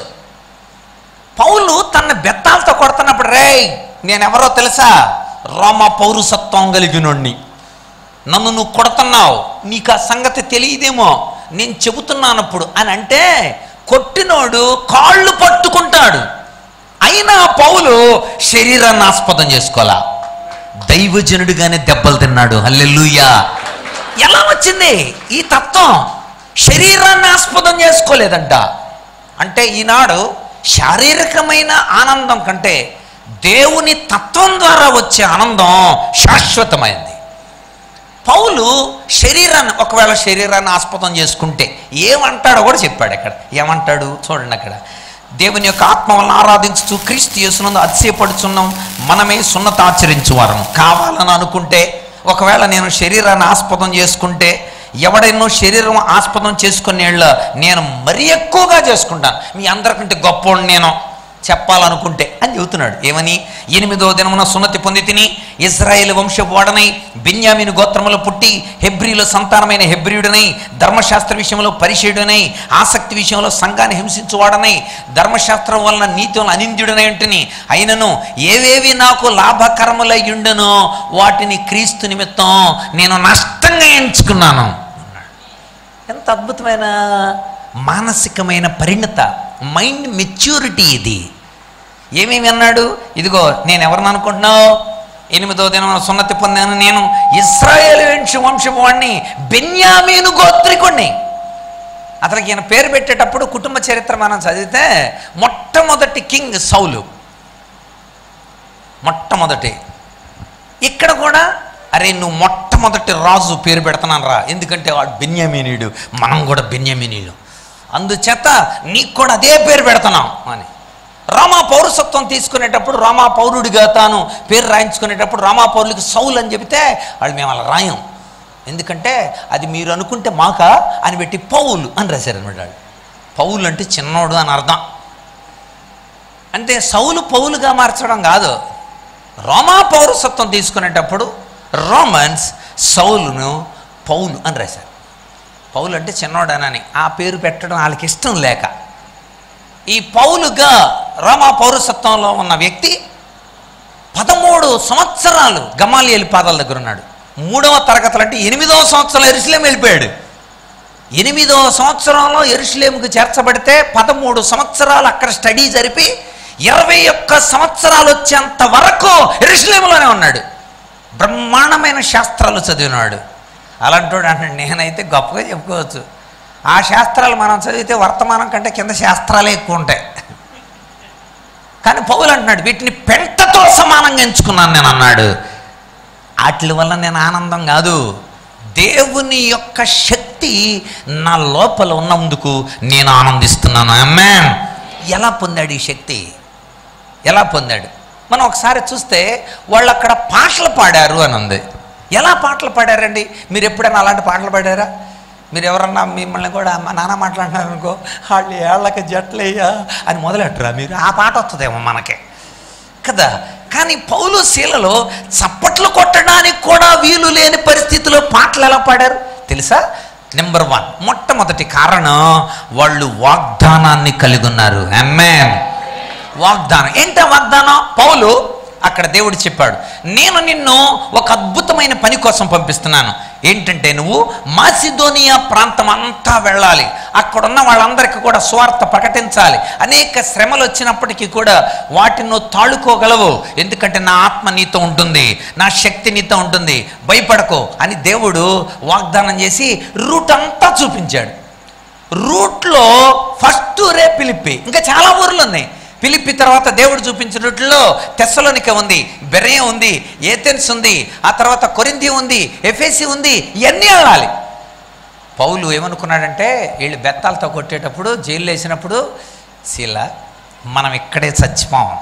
పౌలు తన బెత్తాలతో కొడుతున్నప్పుడు, రేయ్ నేనెవరో తెలుసా? రోమా పౌరసత్వం కలిగినోడిని, నన్ను నువ్వు కొడుతున్నావు, నీకు ఆ సంగతి తెలియదేమో, నేను చెబుతున్నానప్పుడు అని అంటే కొట్టినోడు కాళ్ళు పట్టుకుంటాడు. అయినా పౌలు శరీరాన్ని ఆస్పదం చేసుకోవాలా, దైవజనుడిగానే దెబ్బలు తిన్నాడు. హల్లెలూయా! ఎలా వచ్చింది ఈ తత్వం? శరీరాన్ని ఆస్పదం చేసుకోలేదంట. అంటే ఈనాడు శారీరకమైన ఆనందం కంటే దేవుని తత్వం ద్వారా వచ్చే ఆనందం శాశ్వతమైంది. పౌలు శరీరాన్ని, ఒకవేళ శరీరాన్ని ఆస్పదం చేసుకుంటే ఏమంటాడో కూడా చెప్పాడు. అక్కడ ఏమంటాడు చూడండి, అక్కడ దేవుని యొక్క ఆత్మ వలన ఆరాధించు క్రీస్తు యేసునందు అతిశయపడుచున్నాం, మనమే సున్నత ఆచరించువారము. కావాలని అనుకుంటే, ఒకవేళ నేను శరీరాన్ని ఆస్పదం చేసుకుంటే, ఎవడెన్నో శరీరం ఆస్పదం చేసుకునేళ్ళ నేను మరీ ఎక్కువగా చేసుకుంటాను, మీ అందరికంటే గొప్పవాడిని నేను చెప్పాలనుకుంటే అని చెబుతున్నాడు. ఏమని? 8వ దినమున సున్నతి పొంది తిని ఇశ్రాయేలు వంశపు వాడనై బెన్యామీను గోత్రములో పుట్టి హెబ్రీలో సంతానమైన హెబ్రీయుడనై ధర్మశాస్త్ర విషయంలో పరిచయుడనై ఆసక్తి విషయంలో సంఘాన్ని హింసించువాడనై ధర్మశాస్త్రం వలన నీతి వలన అనింద్యుడనై ఉంటుని, అయినను ఏవేవి నాకు లాభకరములై ఉండెనో వాటిని క్రీస్తు నిమిత్తం నేను నష్టంగా ఎంచుకున్నాను. ఎంత అద్భుతమైన మానసికమైన పరిణత, మైండ్ మెచ్యూరిటీ ఇది. ఏమేమి అన్నాడు? ఇదిగో నేను ఎవరిని అనుకుంటున్నావు? 8వ దినం సున్నతి పొందాను, నేను ఇశ్రాయేలు వంశపు వాడిని, బెన్యామీను గోత్రికుణ్ణి. అతనికి ఈయన పేరు పెట్టేటప్పుడు కుటుంబ చరిత్ర మనం చదివితే మొట్టమొదటి కింగ్ సౌలు, మొట్టమొదటి. ఇక్కడ కూడా అరే నువ్వు మొట్టమొదటి రాజు పేరు పెడుతున్నాను రా, ఎందుకంటే వాడు బెన్యామీనీయుడు, మనం కూడా బెన్యామీనీయుడు, అందుచేత నీకు కూడా అదే పేరు పెడుతున్నాం అని. రోమా పౌరసత్వం తీసుకునేటప్పుడు రోమా పౌరుడిగా తాను పేరు రాయించుకునేటప్పుడు రోమా పౌరులకు సౌలు అని చెబితే వాళ్ళు మేము అలా రాయం, ఎందుకంటే అది మీరు అనుకుంటే మాకా అని పెట్టి పౌలు అని రాశారనమాట. వాళ్ళు పౌలు అంటే చిన్నోడు అని అర్థం. అంటే సౌలు పౌలుగా మార్చడం కాదు, రోమా పౌరసత్వం తీసుకునేటప్పుడు రోమన్స్ సౌలును పౌలు అని రాశారు. పౌలు అంటే చిన్నోడనని ఆ పేరు పెట్టడం వాళ్ళకి ఇష్టం లేక, ఈ పౌలుగా రోమా పౌరసత్వంలో ఉన్న వ్యక్తి 13 సంవత్సరాలు గమాలియేలు పాదాల దగ్గర ఉన్నాడు. 3వ తరగతులు అంటే 8వ సంవత్సరంలో యెరూషలేము వెళ్ళిపోయాడు. 8వ సంవత్సరంలో యెరూషలేముకు చేర్చబడితే 13 సంవత్సరాలు అక్కడ స్టడీ జరిపి 21 సంవత్సరాలు వచ్చేంత వరకు యెరూషలేములోనే ఉన్నాడు. బ్రహ్మాండమైన శాస్త్రాలు చదివినాడు. అలాంటి వాడు అంటే నేనైతే గొప్పగా చెప్పుకోవచ్చు, ఆ శాస్త్రాలు మనం చదివితే వర్తమానం కంటే కింద శాస్త్రాలే ఎక్కువ ఉంటాయి. కానీ పౌలు అంటున్నాడు వీటిని పెంటతో సమానంగా ఎంచుకున్నాను నేను అన్నాడు. వాటి వల్ల నేను ఆనందం కాదు, దేవుని యొక్క శక్తి నా లోపల ఉన్నందుకు నేను ఆనందిస్తున్నాను. ఆమేన్. ఎలా పొందాడు ఈ శక్తి? ఎలా పొందాడు? మనం ఒకసారి చూస్తే వాళ్ళు అక్కడ పాటలు పాడారు అని ఉంది. ఎలా పాటలు పాడారండి? మీరు ఎప్పుడైనా అలాంటి పాటలు పాడారా? మీరు ఎవరన్నా మిమ్మల్ని కూడా మా నాన్న మాట్లాడినారు అనుకో, వాళ్ళు ఏళ్ళకి జట్లయ్యా అని మొదలెట్టరా మీరు? ఆ పాట వస్తుందేమో మనకే కదా. కానీ పౌలు శీలలో చప్పట్లు కొట్టడానికి కూడా వీలు లేని పరిస్థితిలో పాటలు ఎలా పాడారు తెలుసా? నెంబర్ 1, మొట్టమొదటి కారణం వాళ్ళు వాగ్దానాన్ని కలిగి ఉన్నారు. ఆమేన్. వాగ్దానం ఏంటా వాగ్దానం? పౌలు అక్కడ దేవుడు చెప్పాడు, నేను నిన్ను ఒక అద్భుతమైన పని కోసం పంపిస్తున్నాను. ఏంటంటే నువ్వు మాసిదోనియా ప్రాంతం అంతా వెళ్ళాలి, అక్కడున్న వాళ్ళందరికీ కూడా సువార్త ప్రకటించాలి. అనేక శ్రమలు వచ్చినప్పటికీ కూడా వాటిని నువ్వు తాళుకోగలవు, ఎందుకంటే నా ఆత్మ నీతో ఉంటుంది, నా శక్తి నీతో ఉంటుంది, భయపడకు అని దేవుడు వాగ్దానం చేసి రూట్ అంతా చూపించాడు. రూట్లో ఫస్ట్ ఊరే ఫిలిప్పి, ఇంకా చాలా ఊర్లు ఉన్నాయి. ఫిలిప్పి తర్వాత దేవుడు చూపించిన రూట్లో తెస్సలోనిక ఉంది, బెరయ ఉంది, ఏథెన్స్ ఉంది, ఆ తర్వాత కొరింథీ ఉంది, ఎఫెసీ ఉంది. ఇవన్నీ వెళ్ళాలి. పౌలు ఏమనుకున్నాడంటే వీళ్ళు బెత్తాలతో కొట్టేటప్పుడు జైలు వేసినప్పుడు, శీలా మనం ఇక్కడే చచ్చిపోం,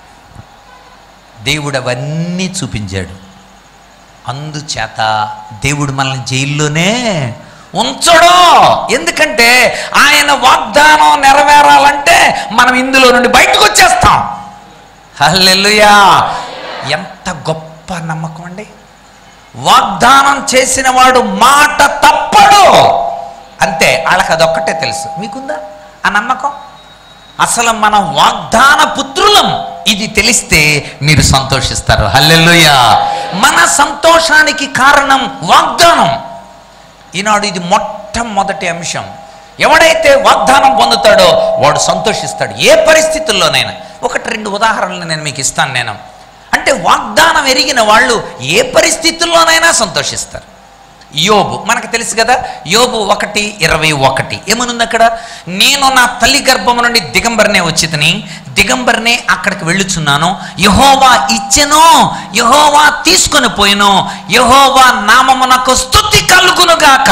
దేవుడు అవన్నీ చూపించాడు. అందుచేత దేవుడు మనల్ని జైల్లోనే ఉంచడు. ఎందుకంటే ఆయన వాగ్దానం నెరవేరాలంటే మనం ఇందులో నుండి బయటకు వచ్చేస్తాం. హల్లెలూయా! ఎంత గొప్ప నమ్మకం అండి. వాగ్దానం చేసిన వాడు మాట తప్పడు. అంతే, వాళ్ళకి అదొక్కటే తెలుసు. మీకుందా ఆ నమ్మకం? అసలు మనం వాగ్దాన పుత్రులం, ఇది తెలిస్తే మీరు సంతోషిస్తారు. హల్లెలూయా! మన సంతోషానికి కారణం వాగ్దానం. ఈనాడు ఇది మొట్టమొదటి అంశం. ఎవడైతే వాగ్దానం పొందుతాడో వాడు సంతోషిస్తాడు ఏ పరిస్థితుల్లోనైనా. ఒకటి రెండు ఉదాహరణలు నేను మీకు ఇస్తాను. అంటే వాగ్దానం ఎరిగిన వాళ్ళు ఏ పరిస్థితుల్లోనైనా సంతోషిస్తారు. యోబు మనకు తెలుసు కదా, యోబు 1:21 ఏమనుంది అక్కడ? నేను నా తల్లి గర్భము నుండి దిగంబరనే వచ్చితిని, దిగంబరనే అక్కడికి వెళ్ళుచున్నాను. యెహోవా ఇచ్చెను, యెహోవా తీసుకొని పోయిను, యెహోవా నామమునకు స్తుతి కలుగునుగాక.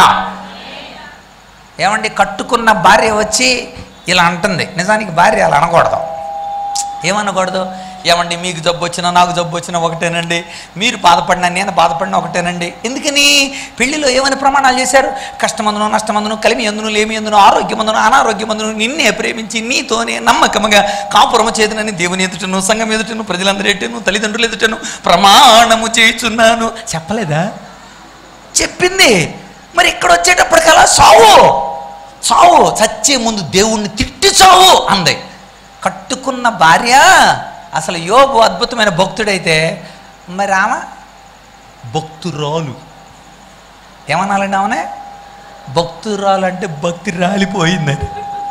ఏమండి, కట్టుకున్న భార్య వచ్చి ఇలా అంటుంది. నిజానికి భార్య అలా అనకూడదు. ఏమనకూడదు? ఏమండి, మీకు జబ్బు వచ్చినా నాకు జబ్బు వచ్చినా ఒకటేనండి, మీరు బాధపడినా నేను బాధపడినా ఒకటేనండి. ఎందుకని? పెళ్లిలో ఏమని ప్రమాణాలు చేశారు? కష్టమందును నష్టమందును కలిమి ఎందును లేమి ఎందును ఆరోగ్యమందును అనారోగ్యమందును నిన్నే ప్రేమించి నీతోనే నమ్మకముగా కాపురము చేతునని దేవుని ఎదుటను సంఘం ఎదుటను ప్రజలందరి ఎదుటను తల్లిదండ్రులు ఎదుటను ప్రమాణము చేయుచున్నాను. చెప్పలేదా? చెప్పింది. మరి ఇక్కడ వచ్చేటప్పటికల్లా సావు చావు, చచ్చే ముందు దేవుణ్ణి తిట్టి చావు అంది. కట్టుకున్న భార్య అసలు యోబు అద్భుతమైన భక్తుడైతే మరి ఆమె భక్తురాలు. ఏమనాలండి ఆమెనే? భక్తురాలు అంటే భక్తి రాలిపోయిందని,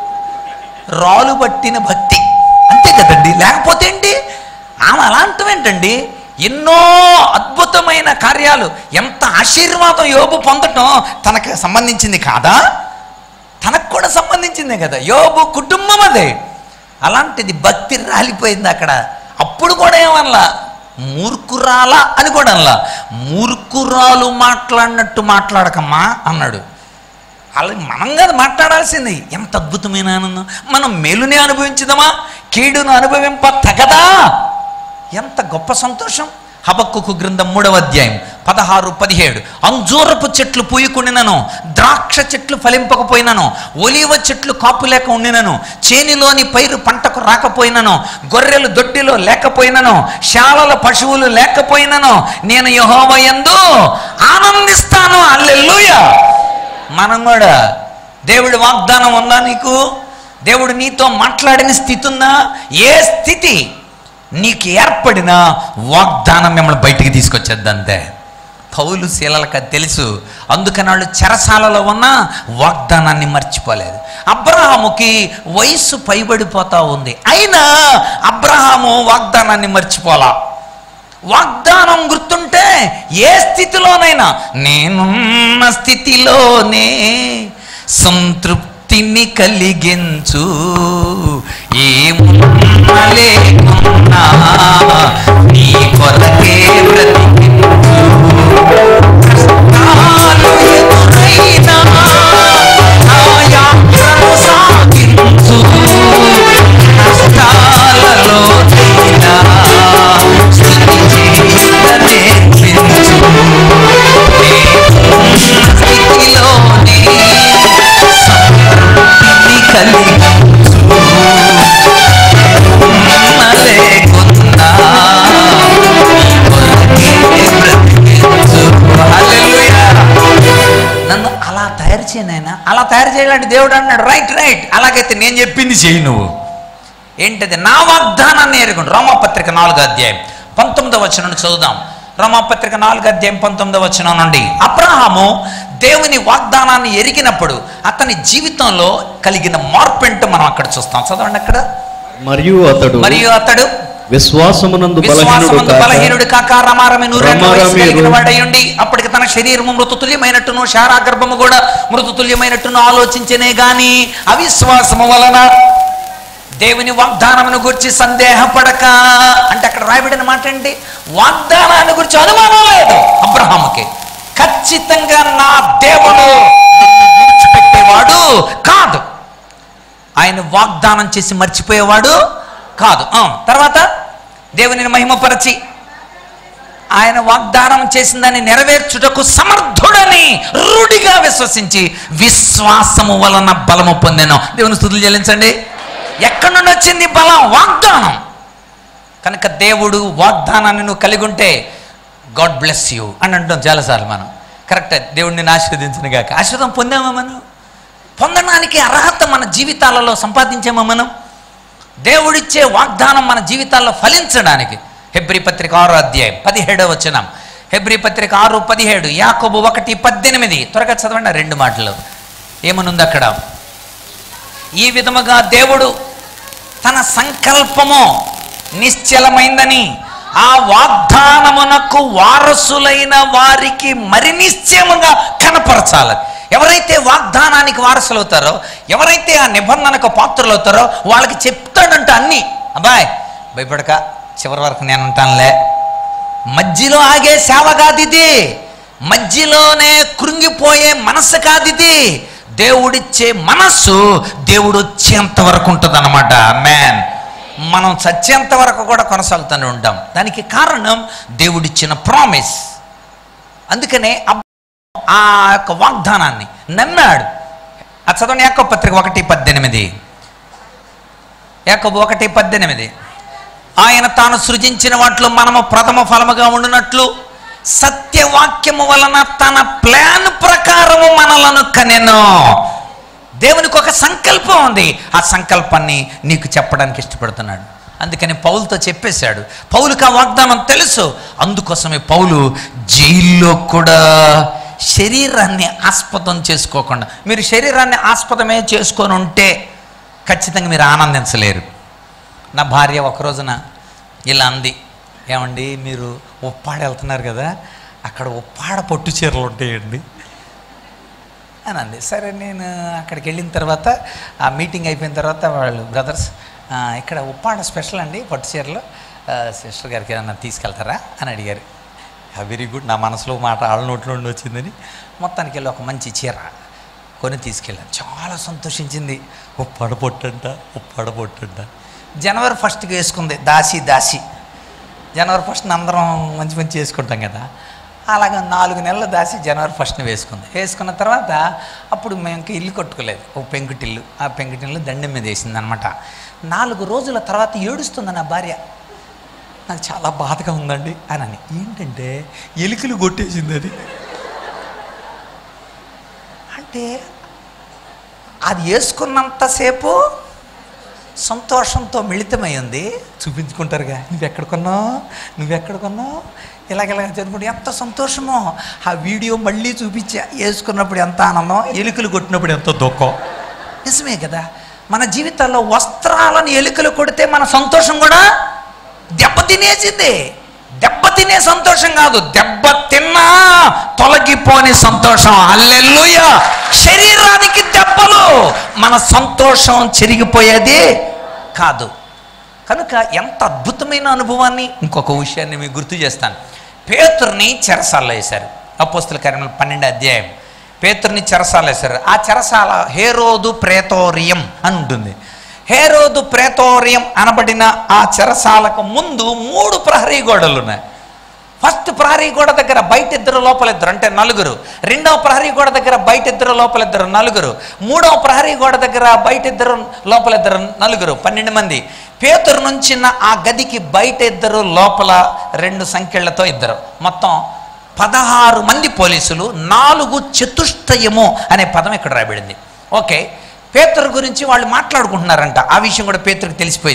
రాలు పట్టిన భక్తి, అంతే కదండి. లేకపోతే ఏంటి? ఆమె అలాంటివేంటండి, ఎన్నో అద్భుతమైన కార్యాలు, ఎంత ఆశీర్వాదం యోబు పొందటం తనకు సంబంధించింది కాదా? తనకు కూడా సంబంధించిందే కదా. యోబు కుటుంబం అదే. అలాంటిది భక్తి రాలిపోయింది అక్కడ. అప్పుడు కూడా ఏమనలా, మూర్ఖురాలా అని కూడా అనలా, మూర్ఖురాలు మాట్లాడినట్టు మాట్లాడకమ్మా అన్నాడు. అలా మనం కదా మాట్లాడాల్సింది. ఎంత అద్భుతమైన ఆనందం! మనం మేలునే అనుభవించుదామా, కీడును అనుభవింప తగదా? ఎంత గొప్ప సంతోషం! హబక్కుకు గ్రంథం 3వ అధ్యాయం 16-17 అంజూరపు చెట్లు పూయకుండినను, ద్రాక్ష చెట్లు ఫలింపకపోయినను, ఒలీవ చెట్లు కాపు లేక ఉండినను, చేనిలోని పైరు పంటకు రాకపోయినను, గొర్రెలు దొడ్డిలో లేకపోయినను, శాలల పశువులు లేకపోయినను, నేను యెహోవా యందు ఆనందిస్తాను. హల్లెలూయా! మనం కూడా దేవుడి వాగ్దానం ఉందా నీకు? దేవుడు నీతో మాట్లాడిన స్థితి ఉందా? ఏ స్థితి నీకు ఏర్పడిన వాగ్దానం మిమ్మల్ని బయటికి తీసుకొచ్చేద్ది అంతే. పౌలు శీలలకు అది తెలుసు. అందుకని వాళ్ళు చెరసాలలో ఉన్న వాగ్దానాన్ని మర్చిపోలేదు. అబ్రహాముకి వయస్సు పైబడిపోతా ఉంది, అయినా అబ్రహాము వాగ్దానాన్ని మర్చిపోలా. వాగ్దానం గుర్తుంటే ఏ స్థితిలోనైనా నేనున్న స్థితిలోనే సంతృప్తిని కలిగించు, ఏమున్నా నీ కొరకే బ్రతికించు, కష్టాలు ఎదురైనా నా యాత్రను సాగించు, కష్టాలలో అయినా స్తుతి చేయట నేర్పించు, నేనున్న స్థితిలోనే సంతృప్తిని కలిగించు, నన్ను అలా తయారు చేయనైనా, అలా తయారు చేయాలంటే దేవుడు అన్నాడు, రైట్ రైట్ అలాగైతే నేను చెప్పింది చేయి నువ్వు. ఏంటది? నా వాగ్దానాన్ని ఎరుగుండు. రోమపత్రిక 4వ అధ్యాయం 19వ వచనం నుండి చదువుదాం. రోమాపత్రిక 4:19 నుండి. అబ్రహాము దేవుని వాగ్దానాన్ని ఎరిగినప్పుడు అతని జీవితంలో కలిగిన మార్పు ఏంటో మనం అక్కడ చూస్తాం. చదవండి అక్కడ. మరియు అతడు విశ్వాసమునందు బలహీనుడు కాక రమారమి కలిగిన వాడయుండి అప్పటికి తన శరీరము మృతతుల్యమైనట్టును శారా గర్భము కూడా మృతతుల్యమైనట్టును ఆలోచించనే గాని అవిశ్వాసము వలన దేవుని వాగ్దానమును గురించి సందేహపడక. అంటే అక్కడ రాయబడిన మాట ఏంటి? వాగ్దానాన్ని గురించి అనుమానం లేదు అబ్రహాముకి. ఖచ్చితంగా నా దేవుడు విడిచిపెట్టేవాడు కాదు, ఆయన వాగ్దానం చేసి మర్చిపోయేవాడు కాదు. తర్వాత దేవుని మహిమపరచి ఆయన వాగ్దానం చేసిన దాన్ని నెరవేర్చుటకు సమర్థుడని రూఢిగా విశ్వసించి విశ్వాసము వలన బలము పొందెను. దేవుని స్తుతులు చెల్లించండి. ఎక్కడి నుండి వచ్చింది బలం? వాగ్దానం. కనుక దేవుడు వాగ్దానాన్ని నువ్వు కలిగి ఉంటే గాడ్ బ్లెస్ యూ అని అంటాం చాలాసార్లు మనం. కరెక్ట్, దేవుడిని ఆశీర్వదించిన గాక. ఆశీర్వాదం పొందామా మనం? పొందడానికి అర్హత మన జీవితాలలో సంపాదించామా మనం? దేవుడిచ్చే వాగ్దానం మన జీవితాల్లో ఫలించడానికి హెబ్రీ పత్రిక 6:17 వచనం. హెబ్రీ పత్రిక 6:17, యాకోబు 1:18. త్వరగా చదవండి 2 మాటలు. ఏమనుంది అక్కడ? ఈ విధముగా దేవుడు తన సంకల్పము నిశ్చలమైందని ఆ వాగ్దానమునకు వారసులైన వారికి మరి నిశ్చయముగా కనపరచాలి. ఎవరైతే వాగ్దానానికి వారసులు అవుతారో, ఎవరైతే ఆ నిబంధనకు పాత్రలు అవుతారో వాళ్ళకి చెప్తాడంట అన్నీ. అబ్బాయ్ భయపడక, చివరి వరకు నేను ఉంటానులే. మధ్యలో ఆగే సేవ కాదిది, మధ్యలోనే కృంగిపోయే మనస్సు కాదిది. దేవుడిచ్చే మనస్సు దేవుడు వచ్చేంత వరకు ఉంటుంది అన్నమాట. మ్యాన్, మనం చచ్చేంత వరకు కూడా కొనసాగుతూనే ఉంటాం. దానికి కారణం దేవుడిచ్చిన ప్రామిస్. అందుకనే ఆ యొక్క వాగ్దానాన్ని నమ్మాడు. అది చదవండి, యాకోబు పత్రిక 1:18. యాకోబు 1:18. ఆయన తాను సృజించిన వాటిలో మనము ప్రథమ ఫలముగా ఉండునట్లు సత్యవాక్యము వలన తన ప్లాన్ ప్రకారము మనలను కనెను. దేవునికి ఒక సంకల్పం ఉంది, ఆ సంకల్పాన్ని నీకు చెప్పడానికి ఇష్టపడుతున్నాడు. అందుకని పౌలుతో చెప్పేశాడు. పౌలుకి ఆ వాగ్దానం తెలుసు. అందుకోసమే పౌలు జైల్లో కూడా శరీరాన్ని ఆస్పదం చేసుకోకుండా, మీరు శరీరాన్ని ఆస్పదమే చేసుకొని ఉంటే ఖచ్చితంగా మీరు ఆనందించలేరు. నా భార్య ఒక రోజున ఇలా అంది, ఏమండి మీరు ఉప్పాడ వెళ్తున్నారు కదా, అక్కడ ఉప్పాడ పట్టు చీరలు ఉంటాయండి అని అంది. సరే, నేను అక్కడికి వెళ్ళిన తర్వాత ఆ మీటింగ్ అయిపోయిన తర్వాత వాళ్ళు బ్రదర్స్ ఇక్కడ ఉప్పాడ స్పెషల్ అండి పట్టు చీరలు, సిస్టర్ గారికి ఏమన్నా తీసుకెళ్తారా అని అడిగారు. వెరీ గుడ్, నా మనసులో మాట ఆళ్ళ నోట్లో ఉండి వచ్చిందని మొత్తానికి వెళ్ళి ఒక మంచి చీర కొని తీసుకెళ్ళాను. చాలా సంతోషించింది. ఉప్పాడ పొట్టంట, ఉప్పాడ పొట్టంట. జనవరి 1కి వేసుకుంది. దాసి జనవరి 1ని అందరం మంచి మంచి వేసుకుంటాం కదా, అలాగ 4 నెలలు దాసి జనవరి 1ని వేసుకుంది. వేసుకున్న తర్వాత అప్పుడు మేము ఇల్లు కట్టుకోలేదు, ఒక పెంకుటిల్లు. ఆ పెంకుటిల్లు దండం మీద వేసింది అనమాట. 4 రోజుల తర్వాత ఏడుస్తుంది నా భార్య. నాకు చాలా బాధగా ఉందండి అని. ఏంటంటే ఎలుకలు కొట్టేసింది అది. అంటే అది వేసుకున్నంతసేపు సంతోషంతో మిళితమైంది. చూపించుకుంటారుగా, నువ్వెక్కడ కొన్నావు ఇలాగ చదువుకుంటే ఎంత సంతోషమో. ఆ వీడియో మళ్ళీ చూపించా, వేసుకున్నప్పుడు ఎంత ఆనందం, ఎలుకలు కొట్టినప్పుడు ఎంత దుఃఖం. నిజమే కదా, మన జీవితాల్లో వస్త్రాలను ఎలుకలు కొడితే మన సంతోషం కూడా దెబ్బతినేసింది. దెబ్బతినే సంతోషం కాదు, దెబ్బతిన్నా తొలగిపోని సంతోషం. హల్లెలూయా. శరీరానికి దెబ్బలు, మన సంతోషం చెరిగిపోయేది కాదు. కనుక ఎంత అద్భుతమైన అనుభవాన్ని. ఇంకొక విషయాన్ని మీకు గుర్తు చేస్తాను. పేతురుని చెరసాలలో వేశారు. అపోస్తుల కార్యములు 12వ అధ్యాయం. పేతురుని చెరసాలలో వేశారు. ఆ చెరసాల హేరోదు ప్రేతోరియం అని ఉంటుంది. హేరోదు ప్రేతోరియం అనబడిన ఆ చెరసాలకు ముందు 3 ప్రహరీ గోడలు ఉన్నాయి. ఫస్ట్ ప్రహరీ గోడ దగ్గర బయట 2 లోపల 2 అంటే 4. రెండవ ప్రహరీ గోడ దగ్గర బయట 2 లోపల 2 4. మూడవ ప్రహరీ గోడ దగ్గర బయట 2 లోపల 2 4 12 మంది. పేతురు నుంచిన ఆ గదికి బయట 2 లోపల 2 సంఖ్యలతో 2 మొత్తం 16 మంది పోలీసులు. 4 చతుష్టయము అనే పదం ఇక్కడ రాయబడింది. ఓకే, పేతురు గురించి వాళ్ళు మాట్లాడుకుంటున్నారంట. ఆ విషయం కూడా పేతురుకి తెలిసిపోయింది.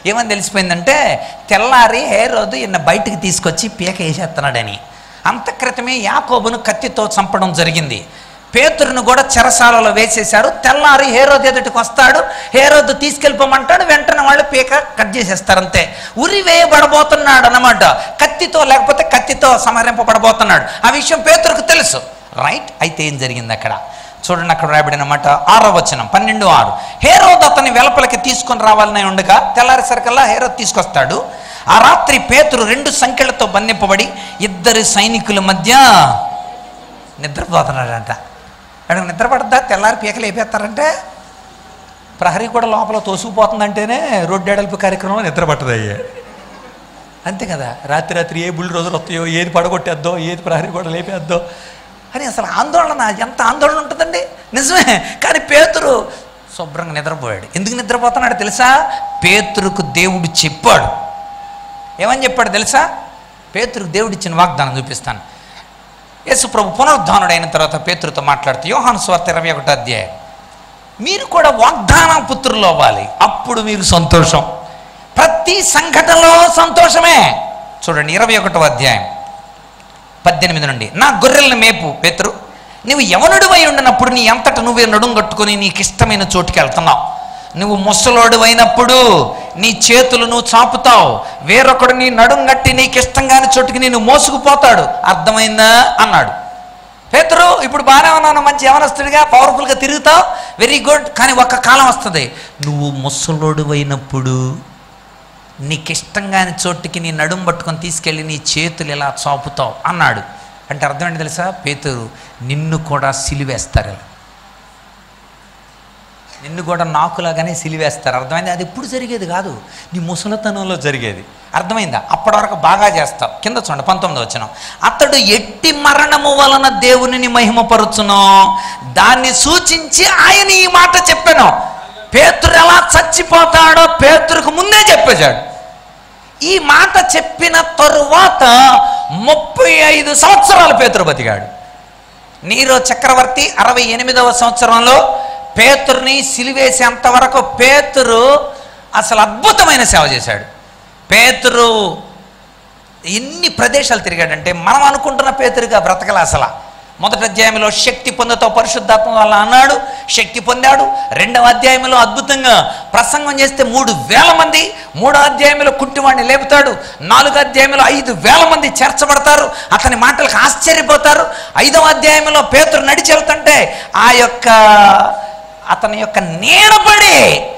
ఏమని తెలిసిపోయిందంటే తెల్లారి హేరోదు ఈయన బయటికి తీసుకొచ్చి పీక వేసేస్తున్నాడని. అంత క్రితమే యాకోబును కత్తితో చంపడం జరిగింది. పేతురును కూడా చెరసాలలో వేసేశారు. తెల్లారి హేరోదు ఎదుటికి వస్తాడు, హేరోదు తీసుకెళ్ళిపోమంటాడు, వెంటనే వాళ్ళు పీక కట్ చేసేస్తారు. అంతే. ఉరి వేయబడబోతున్నాడు అన్నమాట. కత్తితో, లేకపోతే కత్తితో సంహరింపబడబోతున్నాడు. ఆ విషయం పేతురుకు తెలుసు. రైట్. అయితే ఏం జరిగింది అక్కడ చూడండి. అక్కడ రాయబడిన మాట 6వ వచనం 12:6. హేరోదు అతని వెలుపలికి తీసుకొని రావాలని ఉండగా తెల్లారేసరికల్లా హేరోదు తీసుకొస్తాడు. ఆ రాత్రి పేతురు 2 సంకెళ్లతో బంధింపబడి 2 సైనికుల మధ్య నిద్రపోతున్నాడంట. అక్కడ నిద్రపడద్దా? తెల్లారి పీకలు వేపేస్తారంటే ప్రహరీ కూడా లోపల తోసుకుపోతుందంటేనే రోడ్డెడల్పు కార్యక్రమంలో నిద్రపట్టదు అయ్యే. అంతే కదా. రాత్రి ఏ బుల్లి రోజులు వస్తాయో, ఏది పడగొట్టేద్దో, ఏది ప్రహరీ కూడా లేపేద్దో అని అసలు ఆందోళన, ఎంత ఆందోళన ఉంటుందండి. నిజమే. కానీ పేతురు శుభ్రంగా నిద్రపోయాడు. ఎందుకు నిద్రపోతున్నాడు తెలుసా? పేతురుకు దేవుడు చెప్పాడు. ఏమని చెప్పాడు తెలుసా? పేతురుకు దేవుడు ఇచ్చిన వాగ్దానం చూపిస్తాను. యేసు ప్రభు పునరుద్ధానుడు అయిన తర్వాత పేతురుతో మాట్లాడుతూ యోహాను సువార్త 21వ అధ్యాయం, మీరు కూడా వాగ్దాన పుత్రులు అవ్వాలి, అప్పుడు మీరు సంతోషం. ప్రతి సంఘటనలో సంతోషమే. చూడండి 21వ అధ్యాయం 18 నుండి. నా గొర్రెలను మేపు పేతురు, నువ్వు యవనుడివై ఉండినప్పుడు నీ అంతట నువ్వే నడుం కట్టుకుని నీకు ఇష్టమైన చోటుకి వెళ్తున్నావు. నువ్వు ముసలోడు అయినప్పుడు నీ చేతులు నువ్వు చాపుతావు, వేరొకడు నీ నడుం కట్టి నీకు ఇష్టంగాని చోటుకి నేను మోసుకుపోతాడు. అర్థమైందా అన్నాడు. పేతురు, ఇప్పుడు బాగానే ఉన్నాను, మంచి యవనస్తుడిగా పవర్ఫుల్గా తిరుగుతావు, వెరీ గుడ్. కానీ ఒక కాలం వస్తుంది, నువ్వు ముసలోడు అయినప్పుడు నీకు ఇష్టంగాని చోటుకి నీ నడుం పట్టుకొని తీసుకెళ్ళి నీ చేతులు ఇలా చాపుతావు అన్నాడు. అంటే అర్థం ఏంటి తెలుసా? పేతురు, నిన్ను కూడా సిలివేస్తారు, నిన్ను కూడా నాకులాగానే సిలివేస్తారు. అర్థమైంది? అది ఎప్పుడు జరిగేది కాదు, నీ ముసలితనంలో జరిగేది. అర్థమైందా? అప్పటి వరకు బాగా చేస్తావు. కింద చూడండి 19వ వచనం. అతడు ఎట్టి మరణము వలన దేవునిని మహిమపరుచును దాన్ని సూచించి ఆయన ఈ మాట చెప్పాను. పేతురు ఎలా చచ్చిపోతాడో పేతురుకు ముందే చెప్పేశాడు. ఈ మాట చెప్పిన తరువాత 35 సంవత్సరాలు పేతురు బతికాడు. నీరో చక్రవర్తి 68వ సంవత్సరంలో పేతురుని సిలివేసేంత వరకు పేతురు అసలు అద్భుతమైన సేవ చేశాడు. పేతురు ఎన్ని ప్రదేశాలు తిరిగాడంటే మనం అనుకుంటున్న పేతురుగా బ్రతకల. అసలు 1వ అధ్యాయంలో శక్తి పొందుతావు పరిశుద్ధాత్మ వల్ల అన్నాడు, శక్తి పొందాడు. 2వ అధ్యాయంలో అద్భుతంగా ప్రసంగం చేస్తే 3,000 మంది, 3వ అధ్యాయంలో కుంటివాడిని లేపుతాడు, 4వ అధ్యాయంలో 5,000 మంది చేర్చబడతారు, అతని మాటలకు ఆశ్చర్యపోతారు. 5వ అధ్యాయంలో పేతురు నడిచి వెళ్తుంటే అతని యొక్క నీడబడి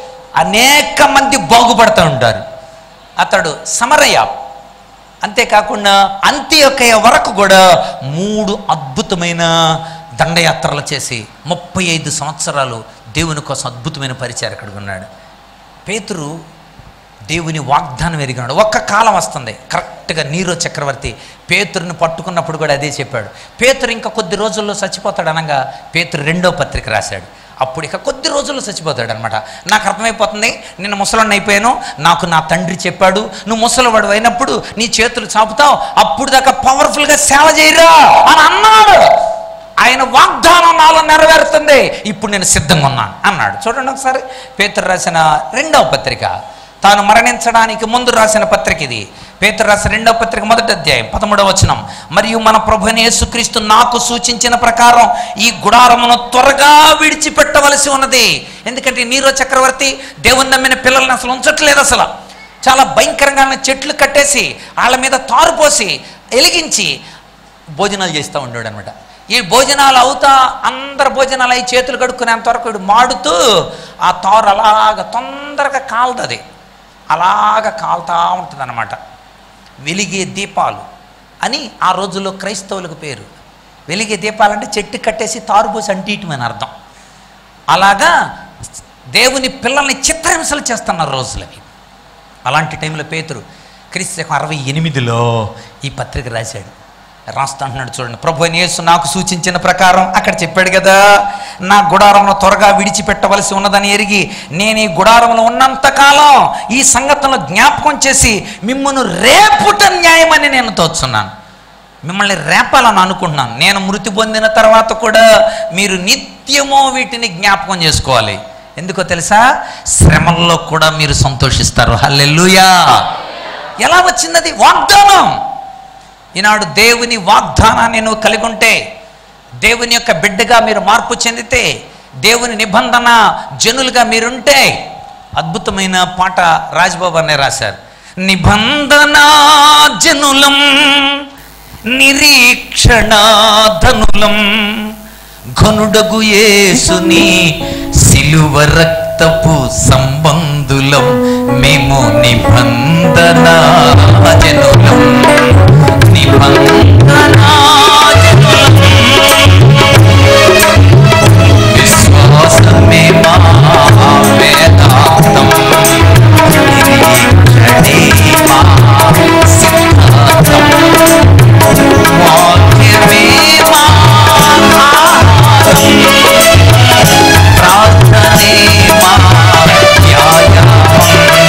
అనేక మంది బాగుపడుతూ ఉంటారు. అతడు సమరయ, అంతేకాకుండా అంత్యొకయ వరకు కూడా 3 అద్భుతమైన దండయాత్రలు చేసి 35 సంవత్సరాలు దేవుని కోసం అద్భుతమైన పరిచారకుడిగా ఉన్నాడు. పేతురు దేవుని వాగ్దానం ఎరిగినాడు. ఒక్క కాలం వస్తుంది, కరెక్ట్గా నీరో చక్రవర్తి పేతురుని పట్టుకున్నప్పుడు కూడా అదే చెప్పాడు. పేతురు ఇంకా కొద్ది రోజుల్లో చచ్చిపోతాడు అనగా పేతురు 2వ పత్రిక రాశాడు. అప్పుడు ఇక కొద్ది రోజుల్లో చచ్చిపోతాడు అనమాట. నాకు అర్థమైపోతుంది, నేను ముసలాన్ని అయిపోయాను, నాకు నా తండ్రి చెప్పాడు నువ్వు ముసలివాడు అయినప్పుడు నీ చేతులు చాపుతావు, అప్పుడు దాకా పవర్ఫుల్గా సేవ చేయరా అని అన్నాడు. ఆయన వాగ్దానం నాలో నెరవేరుతుంది, ఇప్పుడు నేను సిద్ధంగా ఉన్నాను అన్నాడు. చూడండి ఒకసారి పేతురు రాసిన 2వ పత్రిక, తాను మరణించడానికి ముందు రాసిన పత్రిక ఇది. పేతురు రాసిన 2వ పత్రిక 1వ అధ్యాయం 13వ వచనం. మరియు మన ప్రభువైన యేసుక్రీస్తు నాకు సూచించిన ప్రకారం ఈ గుడారమును త్వరగా విడిచిపెట్టవలసి ఉన్నది. ఎందుకంటే నీరో చక్రవర్తి దేవుని నమ్మిన పిల్లల్ని అసలు ఉంచట్లేదు. అసలు చాలా భయంకరంగా చెట్లు కట్టేసి వాళ్ళ మీద తారు పోసి వెలిగించి భోజనాలు చేస్తూ ఉండేవాడు అనమాట. ఈ భోజనాలు అవుతా అందరు భోజనాలు అయి చేతులు కడుక్కునేంతవరకు వీడు మాడుతూ ఆ తారు అలాగ తొందరగా కాలుతుంది, అలాగ కాలుతూ ఉంటుంది అన్నమాట. వెలిగే దీపాలు అని ఆ రోజుల్లో క్రైస్తవులకు పేరు. వెలిగే దీపాలంటే చెట్టు కట్టేసి తారుపోసి అంటీయటమని అర్థం. అలాగా దేవుని పిల్లల్ని చిత్రహింసలు చేస్తున్నారు రోజులవి. అలాంటి టైంలో పేతురు క్రీస్తు 68లో ఈ పత్రిక రాశాడు. రాస్తా అంటున్నాడు చూడండి, ప్రభువైన యేసు నాకు సూచించిన ప్రకారం అక్కడ చెప్పాడు కదా, నా గుడారంలో త్వరగా విడిచిపెట్టవలసి ఉన్నదని ఎరిగి నేను ఈ గుడారంలో ఉన్నంతకాలం ఈ సంగతులను జ్ఞాపకం చేసి మిమ్మల్ని రేపుట న్యాయమని నేను తోచున్నాను. మిమ్మల్ని రేపాలని అనుకుంటున్నాను. నేను మృతి పొందిన తర్వాత కూడా మీరు నిత్యమో వీటిని జ్ఞాపకం చేసుకోవాలి. ఎందుకో తెలుసా? శ్రమల్లో కూడా మీరు సంతోషిస్తారు. హల్లెలూయా. ఎలా వచ్చింది? వాగ్దానం. ఈనాడు దేవుని వాగ్దానాన్ని నువ్వు కలిగి ఉంటే, దేవుని యొక్క బిడ్డగా మీరు మార్పు చెందితే, దేవుని నిబంధన జనులుగా మీరుంటే, అద్భుతమైన పాట రాజ్బాబు అనే రాశారు. నిబంధన జనులం నిరీక్షణాధనులం ఘనుడగు యేసుని సిలువ రక్తపు సంబంధులం మేము నిబంధన జనులం నిబంధన జనులం విశ్వాసమే మా వేదాంతం నిరీక్షణే మా సిద్ధాంతం వాక్యమే మా ఆహారం ప్రార్థనే మా వ్యాయామం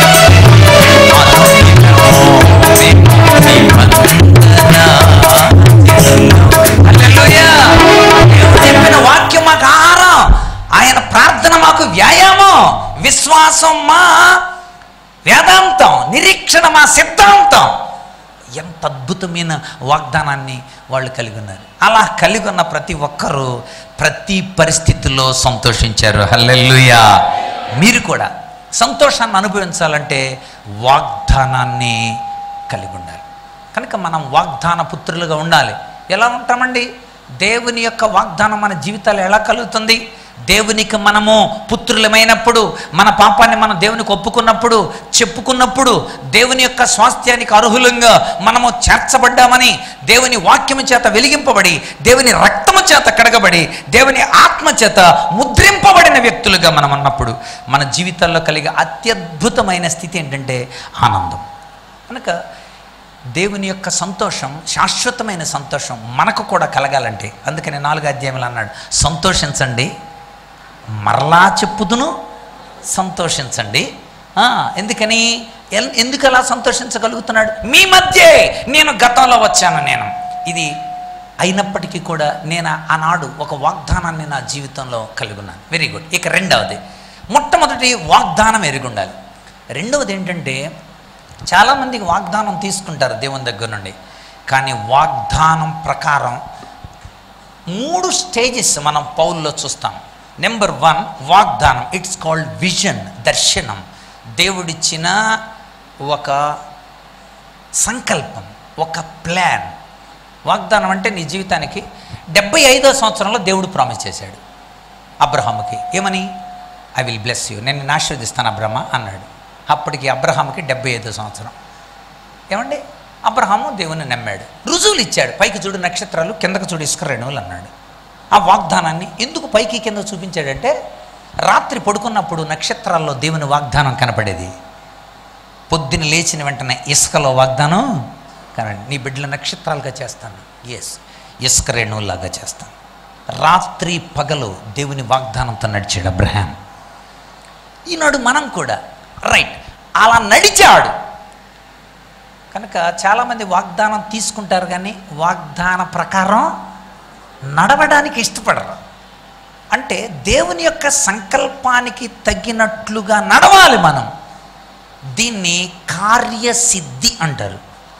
హల్లెలూయా. దేవుడు చెప్పిన వాక్యం మాకు ఆహారం, ఆయన ప్రార్థన మాకు వ్యాయామం, విశ్వాసం మా వేదాంతం, నిరీక్షణ మా సిద్ధాంతం. ఎంత అద్భుతమైన వాగ్దానాన్ని వాళ్ళు కలిగి ఉన్నారు. అలా కలిగి ఉన్న ప్రతి ఒక్కరూ ప్రతి పరిస్థితుల్లో సంతోషించారు. హల్లెలూయా. మీరు కూడా సంతోషాన్ని అనుభవించాలంటే వాగ్దానాన్ని కలిగి ఉండాలి. కనుక మనం వాగ్దాన పుత్రులుగా ఉండాలి. ఎలా ఉంటామండి? దేవుని యొక్క వాగ్దానం మన జీవితాలు ఎలా కలుగుతుంది? దేవునికి మనము పుత్రులమైనప్పుడు, మన పాపాన్ని మనం దేవునికి ఒప్పుకున్నప్పుడు, చెప్పుకున్నప్పుడు, దేవుని యొక్క స్వాస్థ్యానికి అర్హులంగా మనము చేర్చబడ్డామని, దేవుని వాక్యము చేత వెలిగింపబడి, దేవుని రక్తము చేత కడగబడి, దేవుని ఆత్మ చేత ముద్రింపబడిన వ్యక్తులుగా మనం ఉన్నప్పుడు మన జీవితాల్లో కలిగే అత్యద్భుతమైన స్థితి ఏంటంటే ఆనందం. కనుక దేవుని యొక్క సంతోషం, శాశ్వతమైన సంతోషం మనకు కూడా కలగాలంటే, అందుకని 4వ అధ్యాయంలో అన్నాడు, సంతోషించండి, మరలా చెప్పుదును సంతోషించండి. ఎందుకని? ఎందుకు అలా సంతోషించగలుగుతున్నాడు? మీ మధ్యే నేను గతంలో వచ్చాను. నేను ఇది అయినప్పటికీ కూడా నేను ఆనాడు ఒక వాగ్దానాన్ని నా జీవితంలో కలిగి ఉన్నాను. Very good. ఇక రెండవది, మొట్టమొదటి వాగ్దానం ఎరిగి ఉండాలి. రెండవది ఏంటంటే, చాలామందికి వాగ్దానం తీసుకుంటారు దేవుని దగ్గర నుండి, కానీ వాగ్దానం ప్రకారం 3 స్టేజెస్ మనం పౌల్లో చూస్తాం. నెంబర్ 1 వాగ్దానం, ఇట్స్ కాల్డ్ విజన్, దర్శనం. దేవుడిచ్చిన ఒక సంకల్పం, ఒక ప్లాన్. వాగ్దానం అంటే నీ జీవితానికి 75వ సంవత్సరంలో దేవుడు ప్రామిస్ చేశాడు అబ్రహాముకి. ఏమని? ఐ విల్ బ్లెస్ యూ, నేను ఆశీర్వదిస్తాను అబ్రహ్మ అన్నాడు. అప్పటికి అబ్రహాముకి 75వ సంవత్సరం. ఏమండి? అబ్రహాము దేవుని నమ్మాడు, రుజువులు ఇచ్చాడు. పైకి చూడు నక్షత్రాలు, కిందకు చూడు ఇసుక రేణువులు అన్నాడు. ఆ వాగ్దానాన్ని ఎందుకు పైకి కింద చూపించాడంటే, రాత్రి పడుకున్నప్పుడు నక్షత్రాల్లో దేవుని వాగ్దానం కనపడేది, పొద్దున లేచిన వెంటనే ఇసుకలో వాగ్దానం కనండి, నీ బిడ్డల నక్షత్రాలుగా చేస్తాను, ఇసుక రేణువులాగా చేస్తాను. రాత్రి పగలు దేవుని వాగ్దానంతో నడిచాడు అబ్రహాం. ఈనాడు మనం కూడా రైట్ అలా నడిచాడు. కనుక చాలామంది వాగ్దానం తీసుకుంటారు కానీ వాగ్దాన ప్రకారం నడవడానికి ఇష్టపడరు. అంటే దేవుని యొక్క సంకల్పానికి తగినట్లుగా నడవాలి మనం. దీన్ని కార్యసిద్ధి అంటారు.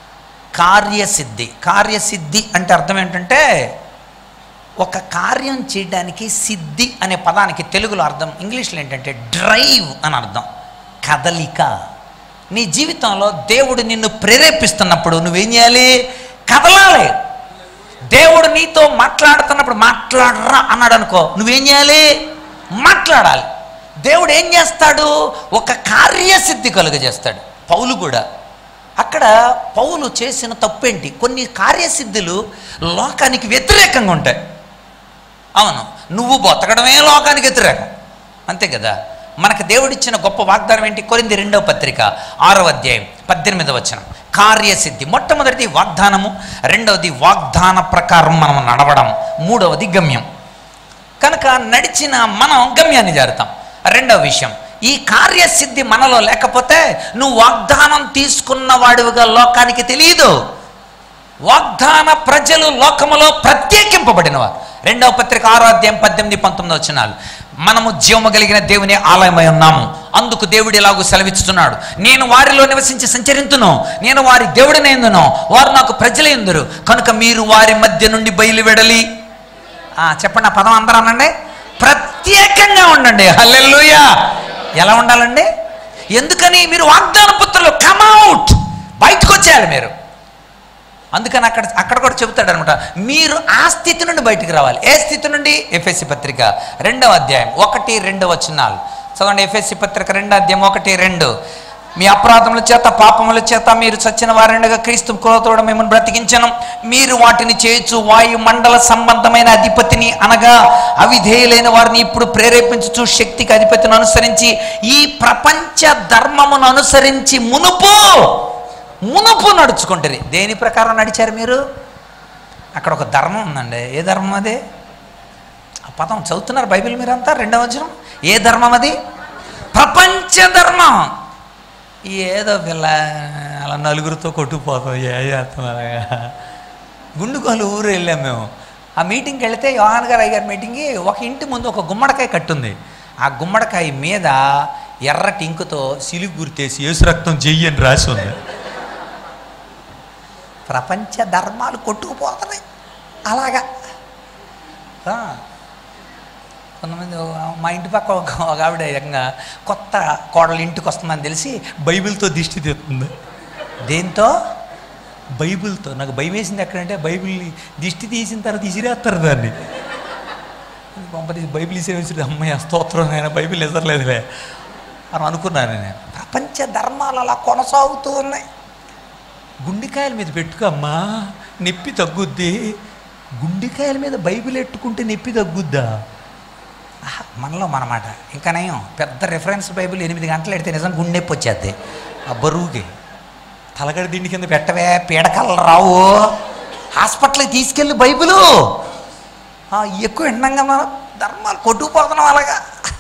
కార్యసిద్ధి అంటే అర్థం ఏంటంటే, ఒక కార్యం చేయడానికి సిద్ధి అనే పదానికి తెలుగులో అర్థం, ఇంగ్లీష్లో ఏంటంటే డ్రైవ్ అని అర్థం, కదలిక. నీ జీవితంలో దేవుడు నిన్ను ప్రేరేపిస్తున్నప్పుడు నువ్వేం చేయాలి? కదలాలి. దేవుడు నీతో మాట్లాడుతున్నప్పుడు మాట్లాడరా అన్నాడు అనుకో, నువ్వేం చేయాలి? మాట్లాడాలి. దేవుడు ఏం చేస్తాడు? ఒక కార్యసిద్ధి కలుగజేస్తాడు. పౌలు కూడా అక్కడ పౌలు చేసిన తప్పేంటి? కొన్ని కార్యసిద్ధులు లోకానికి వ్యతిరేకంగా ఉంటాయి. అవును, నువ్వు బతకడమే లోకానికి వ్యతిరేకం, అంతే కదా. మనకు దేవుడిచ్చిన గొప్ప వాగ్దానం ఏంటి? కొరింథీ 2వ పత్రిక 6వ అధ్యాయం 18వ వచనం. కార్యసిద్ధి. మొట్టమొదటిది వాగ్దానము, రెండవది వాగ్దాన ప్రకారం మనం నడవడం, మూడవది గమ్యం. కనుక నడిచిన మనం గమ్యాన్ని చేరుతాం. రెండవ విషయం, ఈ కార్యసిద్ధి మనలో లేకపోతే నువ్వు వాగ్దానం తీసుకున్న వాడివిగా లోకానికి తెలియదు. వాగ్దాన ప్రజలు లోకములో ప్రత్యేకింపబడినవారు. 2వ పత్రిక 6వ అధ్యాయం 18-19 వచనాలు. మనము జీవము కలిగిన దేవుని ఆలయమై ఉన్నాము. అందుకు దేవుడు ఇలాగూ సెలవిస్తున్నాడు, నేను వారిలో నివసించి సంచరింతును, నేను వారి దేవుడినైందును, వారు నాకు ప్రజలైందురు, కనుక మీరు వారి మధ్య నుండి బయలువెడలి. చెప్పండి ఆ పదం అందరూ అనండి, ప్రత్యేకంగా ఉండండి. హల్లెలూయా. ఎలా ఉండాలండి? ఎందుకని? మీరు వాగ్దాన పుత్రులు, కమ్అవుట్, బయటకు వచ్చేయాలి మీరు. అందుకని అక్కడ కూడా చెబుతాడు అనమాట, మీరు ఆ స్థితి నుండి బయటికి రావాలి. ఏ స్థితి నుండి? ఎఫెసీ పత్రిక 2వ అధ్యాయం 1-2 వచనాలు చదవండి. ఎఫెసీ పత్రిక 2వ అధ్యాయం 1-2. మీ అపరాధముల చేత పాపముల చేత మీరు చచ్చిన వారిగా క్రీస్తు క్రోధుడు మిమ్మల్ని బ్రతికించను. మీరు వాటిని చేయొచ్చు వాయుమండల సంబంధమైన అధిపతిని, అనగా అవిధేయులైన వారిని ఇప్పుడు ప్రేరేపించు శక్తికి అధిపతిని అనుసరించి ఈ ప్రపంచ ధర్మమును అనుసరించి మునుపు నడుచుకుంటారు. దేని ప్రకారం నడిచారు మీరు? అక్కడ ఒక ధర్మం ఉందండి. ఏ ధర్మం అది? ఆ పదం చదువుతున్నారు బైబిల్ మీరంతా. 2వ వచనం. ఏ ధర్మం అది? ప్రపంచ ధర్మం. ఏదో పిల్ల అలా నలుగురితో కొట్టుకుపోతాం. ఏ చేస్తాం అలాగా? గుండుకోలు ఊరు వెళ్ళాం మేము. ఆ మీటింగ్కి వెళితే యోహాన్ గారు అయ్యగారి మీటింగ్కి ఒక ఇంటి ముందు ఒక గుమ్మడికాయ కట్టుంది. ఆ గుమ్మడికాయ మీద ఎర్రటి ఇంకుతో సిలుగు గుర్తేసి యేసు రక్తం చెయ్యి అని రాసి ఉంది. ప్రపంచ ధర్మాలు కొట్టుకుపోతున్నాయి అలాగా. కొంతమంది మా ఇంటి పక్క ఒక ఆవిడ ఏకంగా కొత్త కోడలు ఇంటికి వస్తుందని తెలిసి బైబిల్తో దిష్టి తీస్తుంది. దేంతో? బైబిల్తో. నాకు భయం వేసింది ఎక్కడంటే, బైబిల్ని దిష్టి తీసిన తర్వాత ఇసిరేస్తారు దాన్ని. బైబిల్ ఇసిరేసి అమ్మాయి స్తోత్రం, నేను బైబిల్ ఎసరలేదులే అని అనుకున్నాను నేను. ప్రపంచ ధర్మాలు అలా కొనసాగుతూ ఉన్నాయి. గుండెకాయల మీద పెట్టుకమ్మా, నొప్పి తగ్గుద్ది. గుండెకాయల మీద బైబిల్ ఎట్టుకుంటే నొప్పి తగ్గుద్దా? మనలో మనమాట. ఇంకా నయం, పెద్ద రిఫరెన్స్ బైబిల్ 8 గంటలు ఎడితే నిజం గుండె నొప్పి వచ్చేద్ది. ఆ బరువుకి తలగడి దిండి కింద పెట్టవే, పీడకలు రావు. హాస్పిటల్కి తీసుకెళ్ళి బైబిలు ఎక్కువ విన్నాగా మనం ధర్మాలు కొట్టుకుపోతున్నాం అలాగా.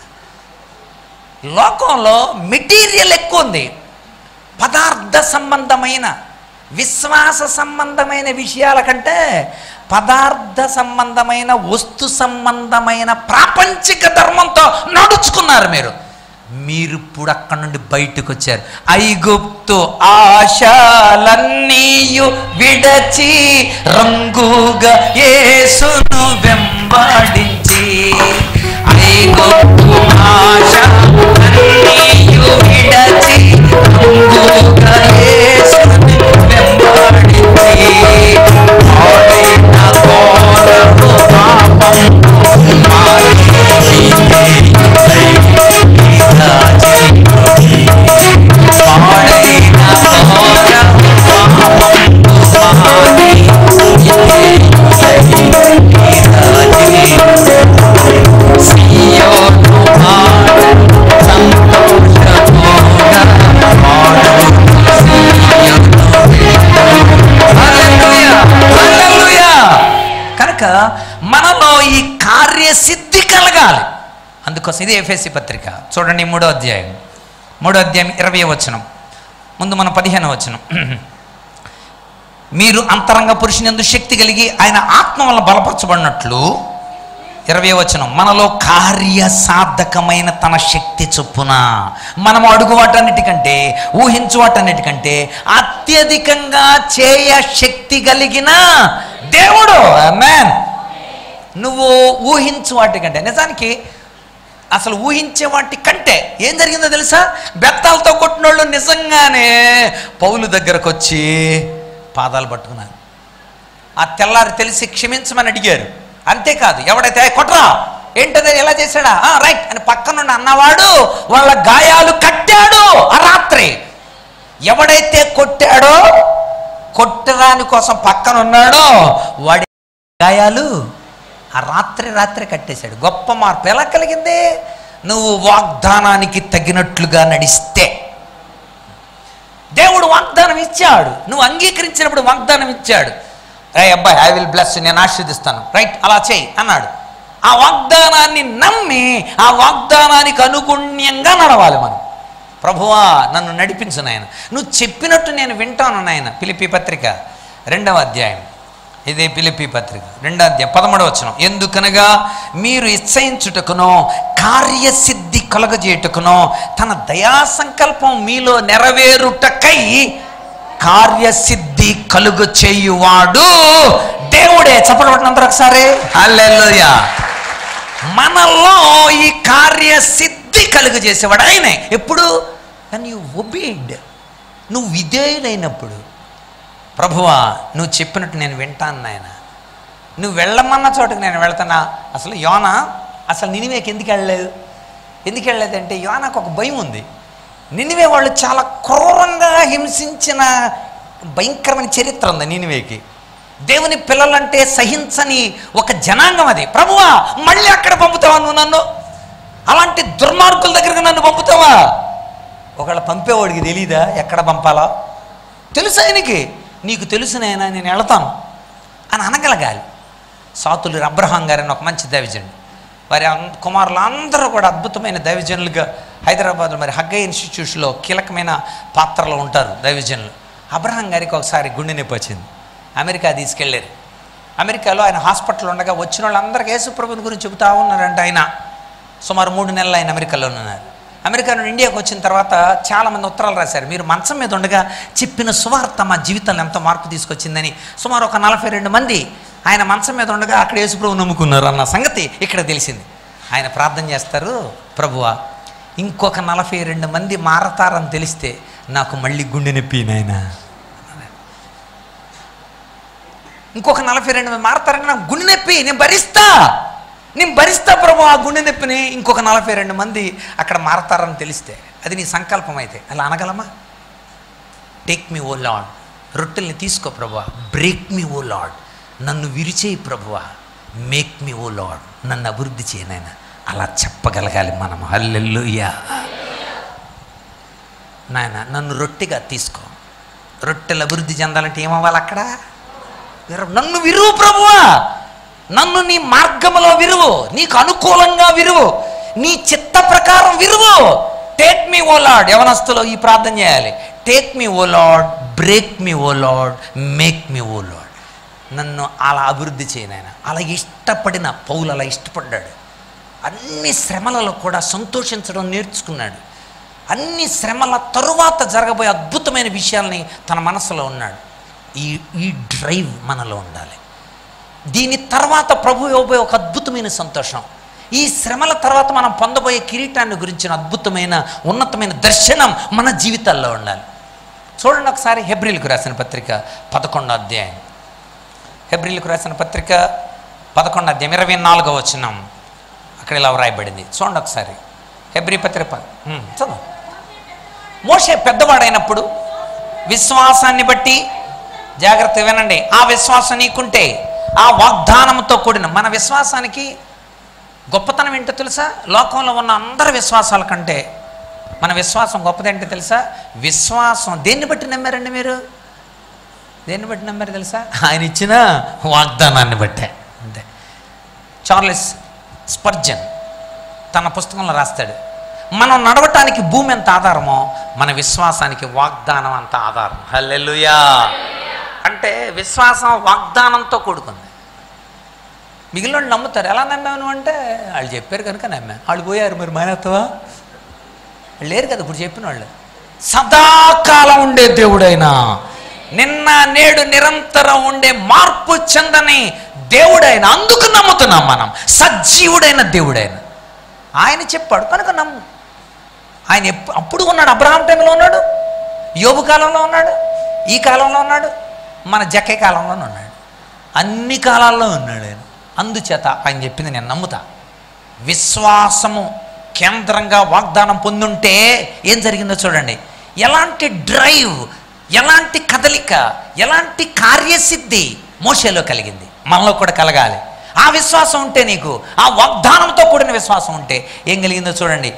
లోకంలో మెటీరియల్ ఎక్కువ ఉంది. పదార్థ సంబంధమైన విశ్వాస సంబంధమైన విషయాల కంటే పదార్థ సంబంధమైన వస్తు సంబంధమైన ప్రాపంచిక ధర్మంతో నడుచుకున్నారు మీరు ఇప్పుడు అక్కడి నుండి బయటకు వచ్చారు. ఐగుప్తు ఆశలన్నీయు విడచి రంగుగా యేసును వెంబడించి, ఐగుప్తు ఆశలన్నీయు విడచి రంగుగా యేసును వెంబడించి, మనలో ఈ కార్యసిద్ధి కలగాలి. అందుకోసం ఇది ఎఫెసీ పత్రిక చూడండి, 3వ అధ్యాయం 20వ వచనం. ముందు మనం 15వ వచనం. మీరు అంతరంగ పురుషునియందు శక్తి కలిగి ఆయన ఆత్మ వలన బలపరచబడినట్లు, 20వ వచనం, మనలో కార్యసాధకమైన తన శక్తి చొప్పున మనము అడుగు వాటన్నిటికంటే ఊహించు వాటన్నిటికంటే అత్యధికంగా చేయ శక్తి కలిగిన దేవుడు. ఆమేన్. నువ్వు ఊహించు వాటికంటే, నిజానికి అసలు ఊహించే వాటి కంటే ఏం జరిగిందో తెలుసా? బెత్తాలతో కొట్టినోళ్ళు నిజంగానే పౌలు దగ్గరకు వచ్చి పాదాలు పట్టుకున్నారు. ఆ తెల్లారి తెలిసి క్షమించమని అడిగారు. అంతేకాదు, ఎవడైతే కొట్రా ఏంటది ఎలా చేశాడా రైట్ అని పక్కనున్న అన్నవాడు వాళ్ళ గాయాలు కట్టాడు ఆ రాత్రి. ఎవడైతే కొట్టాడో, కొట్టడాని కోసం పక్కన ఉన్నాడో వాడి గాయాలు ఆ రాత్రి కట్టేశాడు. గొప్ప మార్పు ఎలా కలిగింది? నువ్వు వాగ్దానానికి తగినట్లుగా నడిస్తే. దేవుడు వాగ్దానం ఇచ్చాడు, నువ్వు అంగీకరించినప్పుడు వాగ్దానం ఇచ్చాడు. రే అబ్బాయి, ఐ విల్ బ్లెస్, నేను ఆశీర్దిస్తాను, రైట్ అలా చేయి అన్నాడు. ఆ వాగ్దానాన్ని నమ్మి ఆ వాగ్దానానికి అనుగుణ్యంగా నడవాలి మనం. ప్రభువా నన్ను నడిపించు నాయన, నువ్వు చెప్పినట్టు నేను వింటాను నాయన. ఫిలిప్పీ పత్రిక 2వ అధ్యాయం ఇదే ఫిలిప్పీ పత్రిక 2:13 ఎందుకనగా మీరు ఇచ్చయించుటకునో కార్యసిద్ధి కలుగజేయుటకునో తన దయా సంకల్పం మీలో నెరవేరుటకై కార్యసిద్ధి కలుగు చేయువాడు దేవుడే. చెప్పబడినందరూ ఒకసారి హల్లెలూయా. మనలో ఈ కార్యసిద్ధి కలుగు చేసేవాడు ఆయనే. ఎప్పుడు? when you obeyed, నువ్వు విధేయుడైనప్పుడు. ప్రభువా నువ్వు చెప్పినట్టు నేను వింటాను నాయన, నువ్వు వెళ్ళమన్న చోటుకు నేను వెళ్తానా. అసలు యోనా అసలు నినివేకి ఎందుకు వెళ్ళలేదంటే యోనాకు ఒక భయం ఉంది. నినివే వాళ్ళు చాలా క్రూరంగా హింసించిన భయంకరమైన చరిత్ర ఉంది నినివేకి. దేవుని పిల్లలంటే సహించని ఒక జనాంగం అది. ప్రభువా మళ్ళీ అక్కడ పంపుతావా నువ్వు నన్ను? అలాంటి దుర్మార్గుల దగ్గరకు నన్ను పంపుతావా? ఒకవేళ పంపేవాడికి తెలీదా ఎక్కడ పంపాలో? తెలుసు ఆయనకి. నీకు తెలుసునైనా నేను వెళతాను అని అనగలగాలి. సాతులు అబ్రహాం గారని ఒక మంచి దైవజనుడు, వారి కుమారులు అందరూ కూడా అద్భుతమైన దైవజనులుగా హైదరాబాద్లో మరి హగ్గ ఇన్స్టిట్యూషన్లో కీలకమైన పాత్రలో ఉంటారు దైవజనులు. అబ్రహాం గారికి ఒకసారి గుండె నొప్పి వచ్చింది. అమెరికా తీసుకెళ్ళారు. అమెరికాలో ఆయన హాస్పిటల్ ఉండగా వచ్చిన వాళ్ళందరికీ యేసుప్రభుని గురించి చెబుతా ఉన్నారంటే ఆయన సుమారు 3 నెలలు ఆయన అమెరికాలో ఉన్నారు. అమెరికా నుండి ఇండియాకి వచ్చిన తర్వాత చాలామంది ఉత్తరాలు రాశారు, మీరు మంచం మీద ఉండగా చెప్పిన సువార్త మా జీవితంలో ఎంతో మార్పు తీసుకొచ్చిందని. సుమారు ఒక 42 మంది ఆయన మంచం మీద ఉండగా అక్కడ యేసుప్రభు నమ్ముకున్నారు అన్న సంగతి ఇక్కడ తెలిసింది. ఆయన ప్రార్థన చేస్తారు, ప్రభువా ఇంకొక 42 మంది మారతారని తెలిస్తే నాకు మళ్ళీ గుండె నొప్పి నాయన. ఇంకొక 42 మంది మారతారని నాకు గుండె నొప్పి, నేను భరిస్తా ప్రభు ఆ గుండె నొప్పిని. ఇంకొక 42 మంది అక్కడ మారతారని తెలిస్తే అది నీ సంకల్పం అయితే అలా అనగలమా? టేక్ మీ ఓ లార్డ్, రొట్టెల్ని తీసుకో ప్రభువా. బ్రేక్ మీ ఓ లార్డ్, నన్ను విరిచేయి ప్రభువా. మేక్ మీ ఓ లార్డ్, నన్ను అభివృద్ధి చేయనైనా. అలా చెప్పగలగాలి మనం. హల్లెలూయా. నాయన నన్ను రొట్టెగా తీసుకో. రొట్టెలు అభివృద్ధి చెందాలంటే ఏమవ్వాలి? అక్కడ నన్ను విరువు ప్రభువా, నన్ను నీ మార్గంలో విరువు, నీకు అనుకూలంగా విరువు, నీ చిత్త ప్రకారం విరువు. Take me O lord. యవనస్తులో ఈ ప్రార్థన చేయాలి. Take me O Lord, break me O Lord, make me O Lord. నన్ను అలా అభివృద్ధి చేయనైనా. అలా ఇష్టపడిన పౌలు అలా ఇష్టపడ్డాడు. అన్ని శ్రమలలో కూడా సంతోషించడం నేర్చుకున్నాడు. అన్ని శ్రమల తరువాత జరగబోయే అద్భుతమైన విషయాల్ని తన మనసులో ఉన్నాడు. ఈ డ్రైవ్ మనలో ఉండాలి. దీని తర్వాత ప్రభు ఇవ్వబోయే ఒక అద్భుతమైన సంతోషం, ఈ శ్రమల తర్వాత మనం పొందబోయే కిరీటాన్ని గురించిన అద్భుతమైన ఉన్నతమైన దర్శనం మన జీవితాల్లో ఉండాలి. చూడండి ఒకసారి హెబ్రీలకు రాసిన పత్రిక 11వ అధ్యాయం. హెబ్రీలకు రాసిన పత్రిక 11వ అధ్యాయం 24వ వచనం. అక్కడ ఇలా వ్రాయబడింది, చూడండి ఒకసారి. హెబ్రీ పత్రిక చదువు. మోషే పెద్దవాడైనప్పుడు విశ్వాసాన్ని బట్టి, జాగ్రత్త వినండి, ఆ విశ్వాసం నీకుంటే ఆ వాగ్దానంతో కూడిన మన విశ్వాసానికి గొప్పతనం ఏంటో తెలుసా? లోకంలో ఉన్న అందరి విశ్వాసాల కంటే మన విశ్వాసం గొప్పదేంటో తెలుసా? విశ్వాసం దేన్ని బట్టి నమ్మారండి మీరు? దేన్ని బట్టి నమ్మారు తెలుసా? ఆయన ఇచ్చిన వాగ్దానాన్ని బట్టే. అంతే. చార్లెస్ స్పర్జన్ తన పుస్తకంలో రాస్తాడు, మనం నడవటానికి భూమి ఎంత ఆధారమో మన విశ్వాసానికి వాగ్దానం అంత ఆధారం. హల్లెలూయా. అంటే విశ్వాసం వాగ్దానంతో కూడుకుంది. మిగిలిన వాళ్ళు నమ్ముతారు. ఎలా నమ్మాను అంటే వాళ్ళు చెప్పారు కనుక నమ్మాను. వాళ్ళు పోయారు, మరి మానేస్తావా? వాళ్ళు లేరు కదా ఇప్పుడు చెప్పిన వాళ్ళు. సదాకాలం ఉండే దేవుడైనా, నిన్న నేడు నిరంతరం ఉండే మార్పు చెందని దేవుడైనా, అందుకు నమ్ముతున్నాం మనం. సజీవుడైన దేవుడైన ఆయన చెప్పాడు కనుక నమ్ము. ఆయన అప్పుడు ఉన్నాడు, అబ్రహాం టైంలో ఉన్నాడు, యోబు కాలంలో ఉన్నాడు, ఈ కాలంలో ఉన్నాడు, మన జక్కే కాలంలోనే ఉన్నాడు, అన్ని కాలాల్లో ఉన్నాడు ఆయన. అందుచేత ఆయన చెప్పింది నేను నమ్ముతా. విశ్వాసము కేంద్రంగా వాగ్దానం పొందుంటే ఏం జరిగిందో చూడండి. ఎలాంటి డ్రైవ్, ఎలాంటి కదలిక, ఎలాంటి కార్యసిద్ధి మోషేలో కలిగింది, మనలో కూడా కలగాలి. ఆ విశ్వాసం ఉంటే, నీకు ఆ వాగ్దానంతో కూడిన విశ్వాసం ఉంటే ఏం కలిగిందో చూడండి.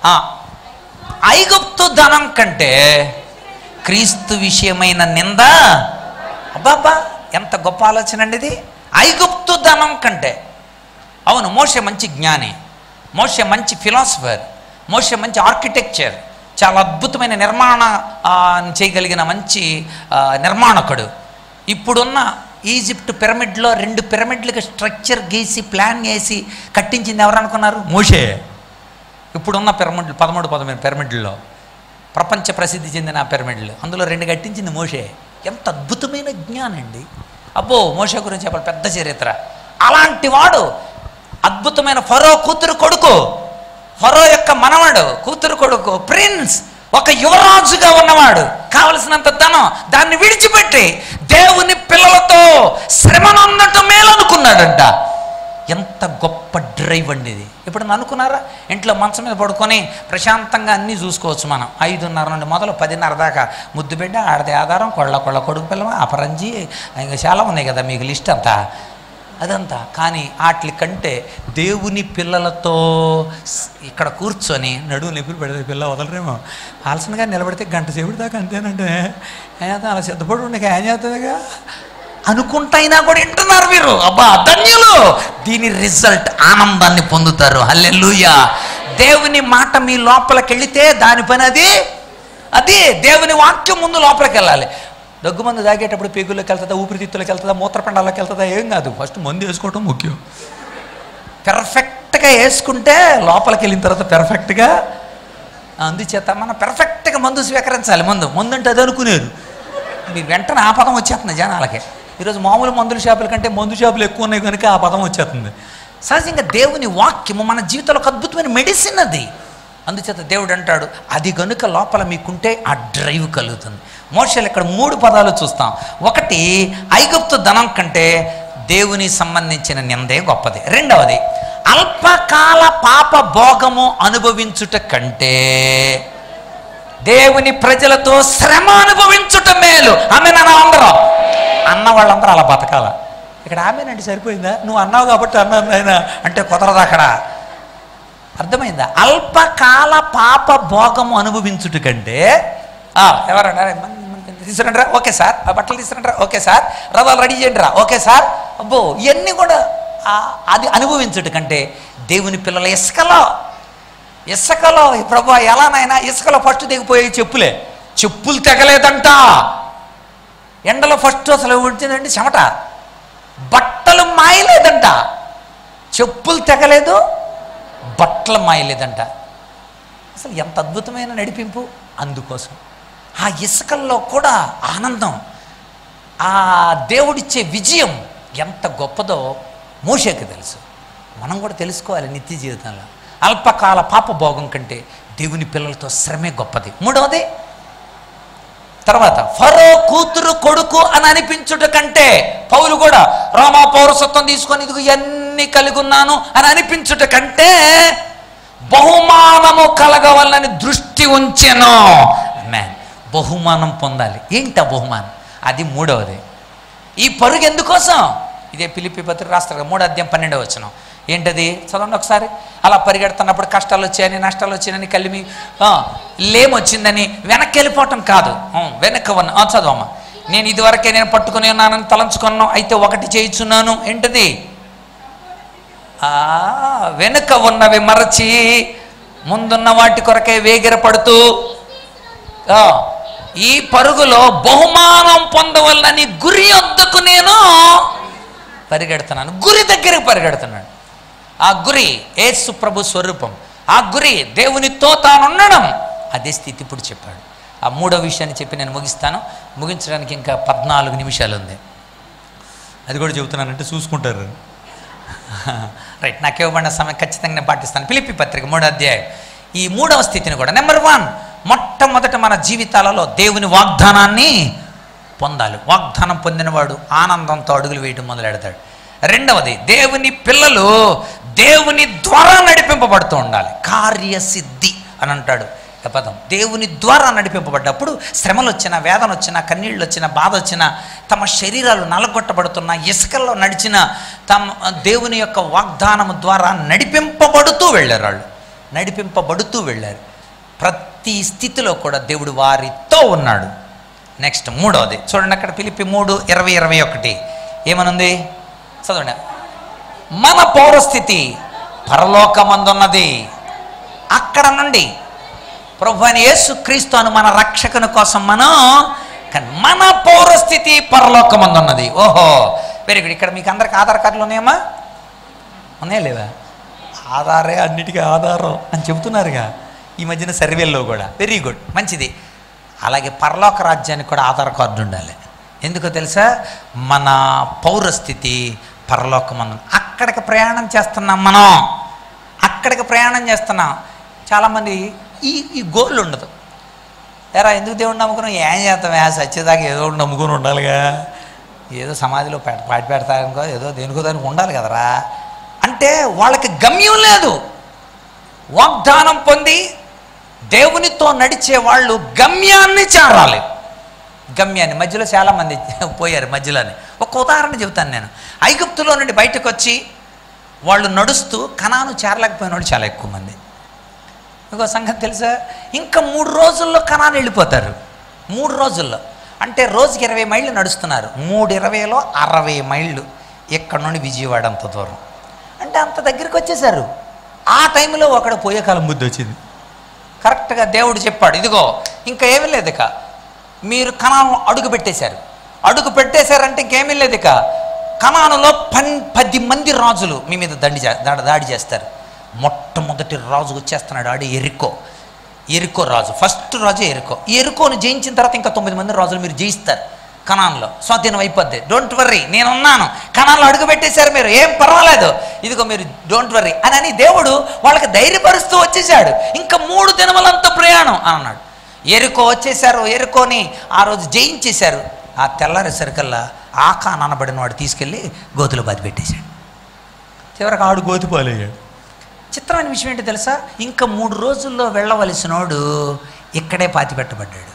ఐగుప్తు ధనం కంటే క్రీస్తు విషయమైన నింద, అబ్బాబ్బా ఎంత గొప్ప ఆలోచన అండి ఇది. ఐగుప్తు ధనం కంటే. అవును, మోషే మంచి జ్ఞాని, మోషే మంచి ఫిలాసఫర్, మోషే మంచి ఆర్కిటెక్చర్, చాలా అద్భుతమైన నిర్మాణ చేయగలిగిన మంచి నిర్మాణకుడు. ఇప్పుడున్న ఈజిప్ట్ పిరమిడ్లో 2 పిరమిడ్లకి స్ట్రక్చర్ గీసి ప్లాన్ వేసి కట్టించింది ఎవరు అనుకున్నారు? మోషే. ఇప్పుడున్న పిరమిడ్లు 13 పిరమిడ్లలో ప్రపంచ ప్రసిద్ధి చెందిన ఆ పిరమిడ్లు, అందులో 2 కట్టించింది మోషే. ఎంత అద్భుతమైన జ్ఞానం అండి! అబ్బో, మోషే గురించి చెప్పాలి, పెద్ద చరిత్ర. అలాంటి వాడు అద్భుతమైన ఫరో కూతురు కొడుకు, ఫరో యొక్క మనవడు, కూతురు కొడుకు, ప్రిన్స్, ఒక యువరాజుగా ఉన్నవాడు, కావలసినంత ధనం, దాన్ని విడిచిపెట్టి దేవుని పిల్లలతో శ్రమనున్నట్టు మేలనుకున్నాడంట. ఎంత గొప్ప డ్రైవ్ అండి ఇది! ఇప్పుడు అనుకున్నారా? ఇంట్లో మంచం మీద పడుకొని ప్రశాంతంగా అన్నీ చూసుకోవచ్చు మనం. 5:30 నుండి మొదలు 10:30 దాకా ముద్దు బిడ్డ, ఆడది ఆధారం, కొళ్ళ కొడుకు పిల్లవ, అపరంజి, ఇంకా చాలా ఉన్నాయి కదా మీకు లిస్ట్ అంతా, అదంతా. కానీ వాటి కంటే దేవుని పిల్లలతో ఇక్కడ కూర్చొని నడువు నొప్పులు పెడితే పిల్ల వదలరేమో, ఆలసనగా నిలబడితే గంట సేపటి దాకా అంతేనంటే అలా సిద్ధపడి ఉండక ఏం చేస్తుందిగా అనుకుంటైనా కూడా వింటున్నారు మీరు. అబ్బా, ధన్యులు! దీని రిజల్ట్ ఆనందాన్ని పొందుతారు. హల్లెలూయా! దేవుని మాట మీ లోపలికి వెళితే దాని పని అది దేవుని వాక్యం ముందు లోపలికి వెళ్ళాలి. దగ్గుమందు తాగేటప్పుడు పేగుల్లోకి వెళ్తుందా, ఊపిరితిత్తులోకి వెళ్తుందా, మూత్రపిండాల్లోకి వెళ్తుందా? ఏం కాదు, ఫస్ట్ మందు వేసుకోవటం ముఖ్యం. పెర్ఫెక్ట్గా వేసుకుంటే లోపలికి వెళ్ళిన తర్వాత పెర్ఫెక్ట్గా, అందుచేత మనం పెర్ఫెక్ట్గా మందు స్వీకరించాలి. మందు అంటే అది అనుకునేది మీరు వెంటనే ఆ పదం వచ్చేస్తుంది జనాలకి. ఈరోజు మామూలు మందుల షాపుల కంటే మందు షాపులు ఎక్కువ ఉన్నాయి కనుక ఆ పదం వచ్చేస్తుంది. సహజంగా దేవుని వాక్యము మన జీవితంలో ఒక అద్భుతమైన మెడిసిన్ అది. అందుచేత దేవుడు అంటాడు, అది కనుక లోపల మీకుంటే ఆ డ్రైవ్ కలుగుతుంది. మోషేలు ఇక్కడ 3 పదాలు చూస్తాం. ఒకటి, ఐగుప్తు ధనం కంటే దేవుని సంబంధించిన నిందే గొప్పది. రెండవది, అల్పకాల పాప భోగము అనుభవించుట కంటే దేవుని ప్రజలతో శ్రమ అనుభవించుట మేలు. ఆమెనా అందరం అన్న వాళ్ళందరూ అలా బతకాల. ఇక్కడ ఆమెనంటే సరిపోయిందా? నువ్వు అన్నావు కాబట్టి అన్నాను ఆయన అంటే కుదరదు అక్కడ. అర్థమైందా? అల్పకాల పాప భోగము అనుభవించుట కంటే ఎవరన్నా తీసుకురండిరా, ఓకే సార్, ఆ బట్టలు తీసుకురండిరా, ఓకే సార్, రవాలు రెడీ చేయండి రా, ఓకే సార్, అబ్బో, ఇవన్నీ కూడా అది అనుభవించుట కంటే దేవుని పిల్లల ఇసుకలో ప్రభు ఎలానైనా ఇసుకలో ఫస్ట్ దిగిపోయే చెప్పులు తెగలేదంట. ఎండలో ఫస్ట్ అసలు వచ్చిందండి చెమట, బట్టలు మాయలేదంట, చెప్పులు తెగలేదు, బట్టలు మాయలేదంట. అసలు ఎంత అద్భుతమైన నడిపింపు! అందుకోసం ఆ ఇసుకల్లో కూడా ఆనందం, ఆ దేవుడిచ్చే విజయం ఎంత గొప్పదో మోషేకి తెలుసు. మనం కూడా తెలుసుకోవాలి నిత్య జీవితంలో. అల్పకాల పాప భోగం కంటే దేవుని పిల్లలతో శ్రమే గొప్పది. మూడవది, తర్వాత ఫరో కూతురు కొడుకు అని అనిపించుట కంటే, పౌలు కూడా రోమా పౌరసత్వం తీసుకొని ఇదిగో ఇవన్నీ కలిగి ఉన్నాను అని అనిపించుట కంటే బహుమానము కలగవాలని దృష్టి ఉంచెను. బహుమానం పొందాలి. ఏంటి ఆ బహుమానం? అది మూడవది. ఈ పరుగు ఎందుకోసం? ఇదే ఫిలిప్పీ పత్రిక రాస్తారు 3:12 ఏంటది? చదవండి ఒకసారి. అలా పరిగెడుతున్నప్పుడు కష్టాలు వచ్చాయని, నష్టాలు వచ్చాయని, కలిమి లేమొచ్చిందని వెనక్కి వెళ్ళిపోవటం కాదు. వెనక్కి చదవమ్మా. నేను ఇదివరకే నేను పట్టుకుని ఉన్నానని తలంచుకున్నాను, అయితే ఒకటి చేయించున్నాను. ఏంటది? వెనుక ఉన్నవి మరచి ముందున్న వాటి కొరకే వేగిరపడుతూ ఈ పరుగులో బహుమానం పొందవల్లని గురి వద్దకు నేను పరిగెడుతున్నాను. గురి దగ్గరకు పరిగెడుతున్నాడు. ఆ గురి యేసు ప్రభు స్వరూపం, ఆ గురి దేవునితో తాను ఉండడం. అదే స్థితి ఇప్పుడు చెప్పాడు. ఆ మూడో విషయాన్ని చెప్పి నేను ముగిస్తాను. ముగించడానికి ఇంకా 14 నిమిషాలు ఉంది. అది కూడా చెబుతున్నానంటే చూసుకుంటారు. రైట్, నాకు ఇవ్వబడిన సమయం ఖచ్చితంగా నేను పాటిస్తాను. ఫిలిప్పీ పత్రిక 3వ అధ్యాయం ఈ 3వ స్థితిని కూడా, నెంబర్ 1, మొట్టమొదట మన జీవితాలలో దేవుని వాగ్దానాన్ని పొందాలి. వాగ్దానం పొందినవాడు ఆనందంతో అడుగులు వేయడం మొదలెడతాడు. రెండవది, దేవుని పిల్లలు దేవుని ద్వారా నడిపింపబడుతూ ఉండాలి. కార్యసిద్ధి అని అంటాడు పదం. దేవుని ద్వారా నడిపింపబడ్డప్పుడు శ్రమలు వచ్చినా, వేదన వచ్చినా, కన్నీళ్ళు వచ్చినా, బాధ వచ్చినా, తమ శరీరాలు నలగొట్టబడుతున్న, ఇసుకల్లో నడిచిన, తమ దేవుని యొక్క వాగ్దానం ద్వారా నడిపింపబడుతూ వెళ్ళారు. ప్రతి స్థితిలో కూడా దేవుడు వారితో ఉన్నాడు. నెక్స్ట్ మూడవది చూడండి, అక్కడ ఫిలిప్పీ 3:20-21 ఏమనుంది? చదవండి. మన పౌరస్థితి పరలోకమందున్నది, అక్కడ నుండి ప్రభు అయిన యేసు క్రీస్తు అను మన రక్షకుని కోసం మనం కానీ మన పౌరస్థితి పరలోకమందు ఉన్నది. ఓహో, వెరీ గుడ్. ఇక్కడ మీకు అందరికి ఆధార్ కార్డులు ఉన్నాయమ్మా? ఉన్నాయా లేవా? ఆధారే అన్నిటికీ ఆధారం అని చెబుతున్నారుగా ఈ మధ్యన సర్వేల్లో కూడా. వెరీ గుడ్, మంచిది. అలాగే పరలోక రాజ్యానికి కూడా ఆధార్ కార్డు ఉండాలి. ఎందుకో తెలుసా? మన పౌరస్థితి పరలోకమందు. అక్కడికి ప్రయాణం చేస్తున్నాం మనం, అక్కడికి ప్రయాణం చేస్తున్నాం. చాలామంది ఈ గోల్ ఉండదు. ఎరా ఎందుకు దేవుడిని నమ్ముకున్నాం? ఏం చేస్తాం? సచ్చేదాకా ఏదో నమ్ముకొని ఉండాలిగా, ఏదో సమాధిలో పాటి పెడతానుకో, ఏదో దేనికో దానికి ఉండాలి కదరా అంటే వాళ్ళకి గమ్యం లేదు. వాగ్దానం పొంది దేవునితో నడిచే వాళ్ళు గమ్యాన్ని చేరాలి. గమ్యాన్ని మధ్యలో చాలామంది పోయారు మధ్యలోనే. ఒక ఉదాహరణ చెబుతాను నేను. ఐగుప్తులో నుండి బయటకు వచ్చి వాళ్ళు నడుస్తూ కనాను చేరలేకపోయిన వాళ్ళు చాలా ఎక్కువ మంది. ఇంకో సంగతి తెలుసా? ఇంకా 3 రోజుల్లో కనాను వెళ్ళిపోతారు. 3 రోజుల్లో అంటే రోజుకి 20 మైళ్ళు నడుస్తున్నారు. 3:20లో 60 మైళ్ళు ఇక్కడ నుండి విజయవాడ అంత దూరం. అంటే అంత దగ్గరికి వచ్చేసారు. ఆ టైంలో అక్కడ పోయే కాలం బుద్ధి వచ్చింది. కరెక్ట్గా దేవుడు చెప్పాడు, ఇదిగో ఇంకా ఏమీ లేదు, ఇక మీరు కనాను అడుగు పెట్టేశారంటే ఇంకేమీ లేదు. ఇక కనానులో 10 మంది రాజులు మీ మీద దాడి చేస్తారు. మొట్టమొదటి రాజు వచ్చేస్తున్నాడు, ఆడు ఎరికో రాజు. ఫస్ట్ రాజు ఎరికోను జయించిన తర్వాత ఇంకా 9 మంది రాజులు మీరు జయిస్తారు. కనాన్లో స్వాధీనం అయిపోద్ది. డోంట్ వర్రీ, నేనున్నాను. కనాన్లో అడుగు పెట్టేశారు మీరు, ఏం పర్వాలేదు, ఇదిగో మీరు డోంట్ వర్రీ అని దేవుడు వాళ్ళకి ధైర్యపరుస్తూ వచ్చేసాడు. ఇంకా 3 దినములంతా ప్రయాణం అని అన్నాడు. ఎరికో వచ్చేసారు, ఎరికోని ఆ రోజు జయించేశారు. ఆ తెల్లారేసరికల్లా ఆకాన్ అనబడిన వాడు తీసుకెళ్ళి గోతులో బాధ పెట్టేశాడు. చివరికి ఆడు గోతిపోలేయాడు. చిత్రమైన విషయం ఏంటో తెలుసా? ఇంకా 3 రోజుల్లో వెళ్ళవలసినోడు ఇక్కడే పాతి పెట్టబడ్డాడు.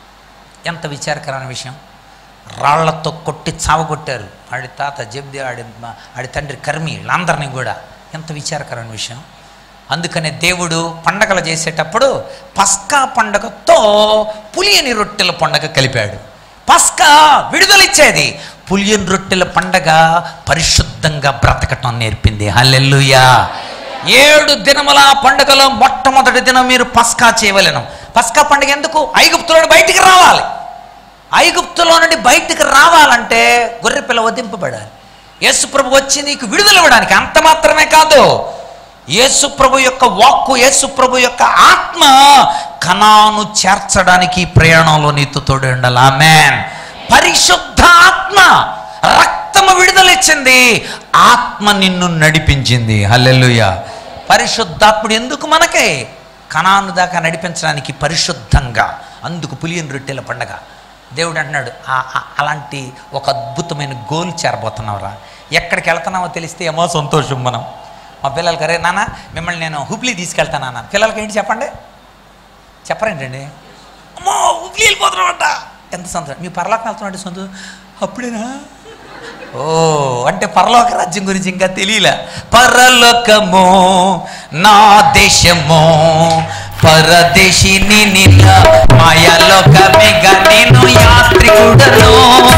ఎంత విచారకరమైన విషయం. రాళ్లతో కొట్టి చావగొట్టారు. ఆడి తాత జబ్ది, ఆడి తండ్రి కర్మి, వీళ్ళందరినీ కూడా. ఎంత విచారకరమైన విషయం. అందుకనే దేవుడు పండగలు చేసేటప్పుడు పస్కా పండగతో పులియని రొట్టెల పండగ కలిపాడు. పస్కా విడుదలిచ్చేది, పులియని రొట్టెల పండగ పరిశుద్ధంగా బ్రతకటం నేర్పింది. హల్లెలూయా. 7 దినముల పండుగలో మొట్టమొదటి దినం మీరు పస్కా చేయవలెను. పస్కా పండుగ ఎందుకు? ఐగుప్తులో బయటికి రావాలి. ఐగుప్తులో నుండి బయటికి రావాలంటే గొర్రెపిల్ల వధింపబడాలి. యేసుప్రభు వచ్చి నీకు విడుదల ఇవ్వడానికి. అంత మాత్రమే కాదు, యేసుప్రభు యొక్క వాక్కు, యేసుప్రభు యొక్క ఆత్మ కనాను చేర్చడానికి ప్రయాణంలో నీతో తోడు ఉండాలి. ఆమేన్. పరిశుద్ధ ఆత్మ, రక్తము విడుదలిచ్చింది, ఆత్మ నిన్ను నడిపించింది. హల్లెలూయా. పరిశుద్ధాత్ముడు ఎందుకు మనకే? కనాను దాకా నడిపించడానికి పరిశుద్ధంగా. అందుకు పులియని రొట్టెల పండగ. దేవుడు అంటున్నాడు, అలాంటి ఒక అద్భుతమైన గోల్ చేరబోతున్నావురా. ఎక్కడికి వెళ్తున్నావో తెలిస్తే ఏమో సంతోషం. మనం మా పిల్లలకి, అరే నాన్న మిమ్మల్ని నేను హుబ్లీ తీసుకెళ్తానన్నా. పిల్లలకి ఏంటి చెప్పండి? చెప్పరేంటండి? అమ్మో హుబ్లీ వెళ్ళిపోతున్నామంట, ఎంత సంతోషం. మీ పరలోకం వెళ్తున్నాడు సంతోషం. అప్పుడేనా? ఓ అంటే పరలోక రాజ్యం గురించి ఇంకా తెలియలే. పరలోకము నా దేశము, పరదేశిని నిన్న మాయలోకమేగా నేను యాత్రికుడను.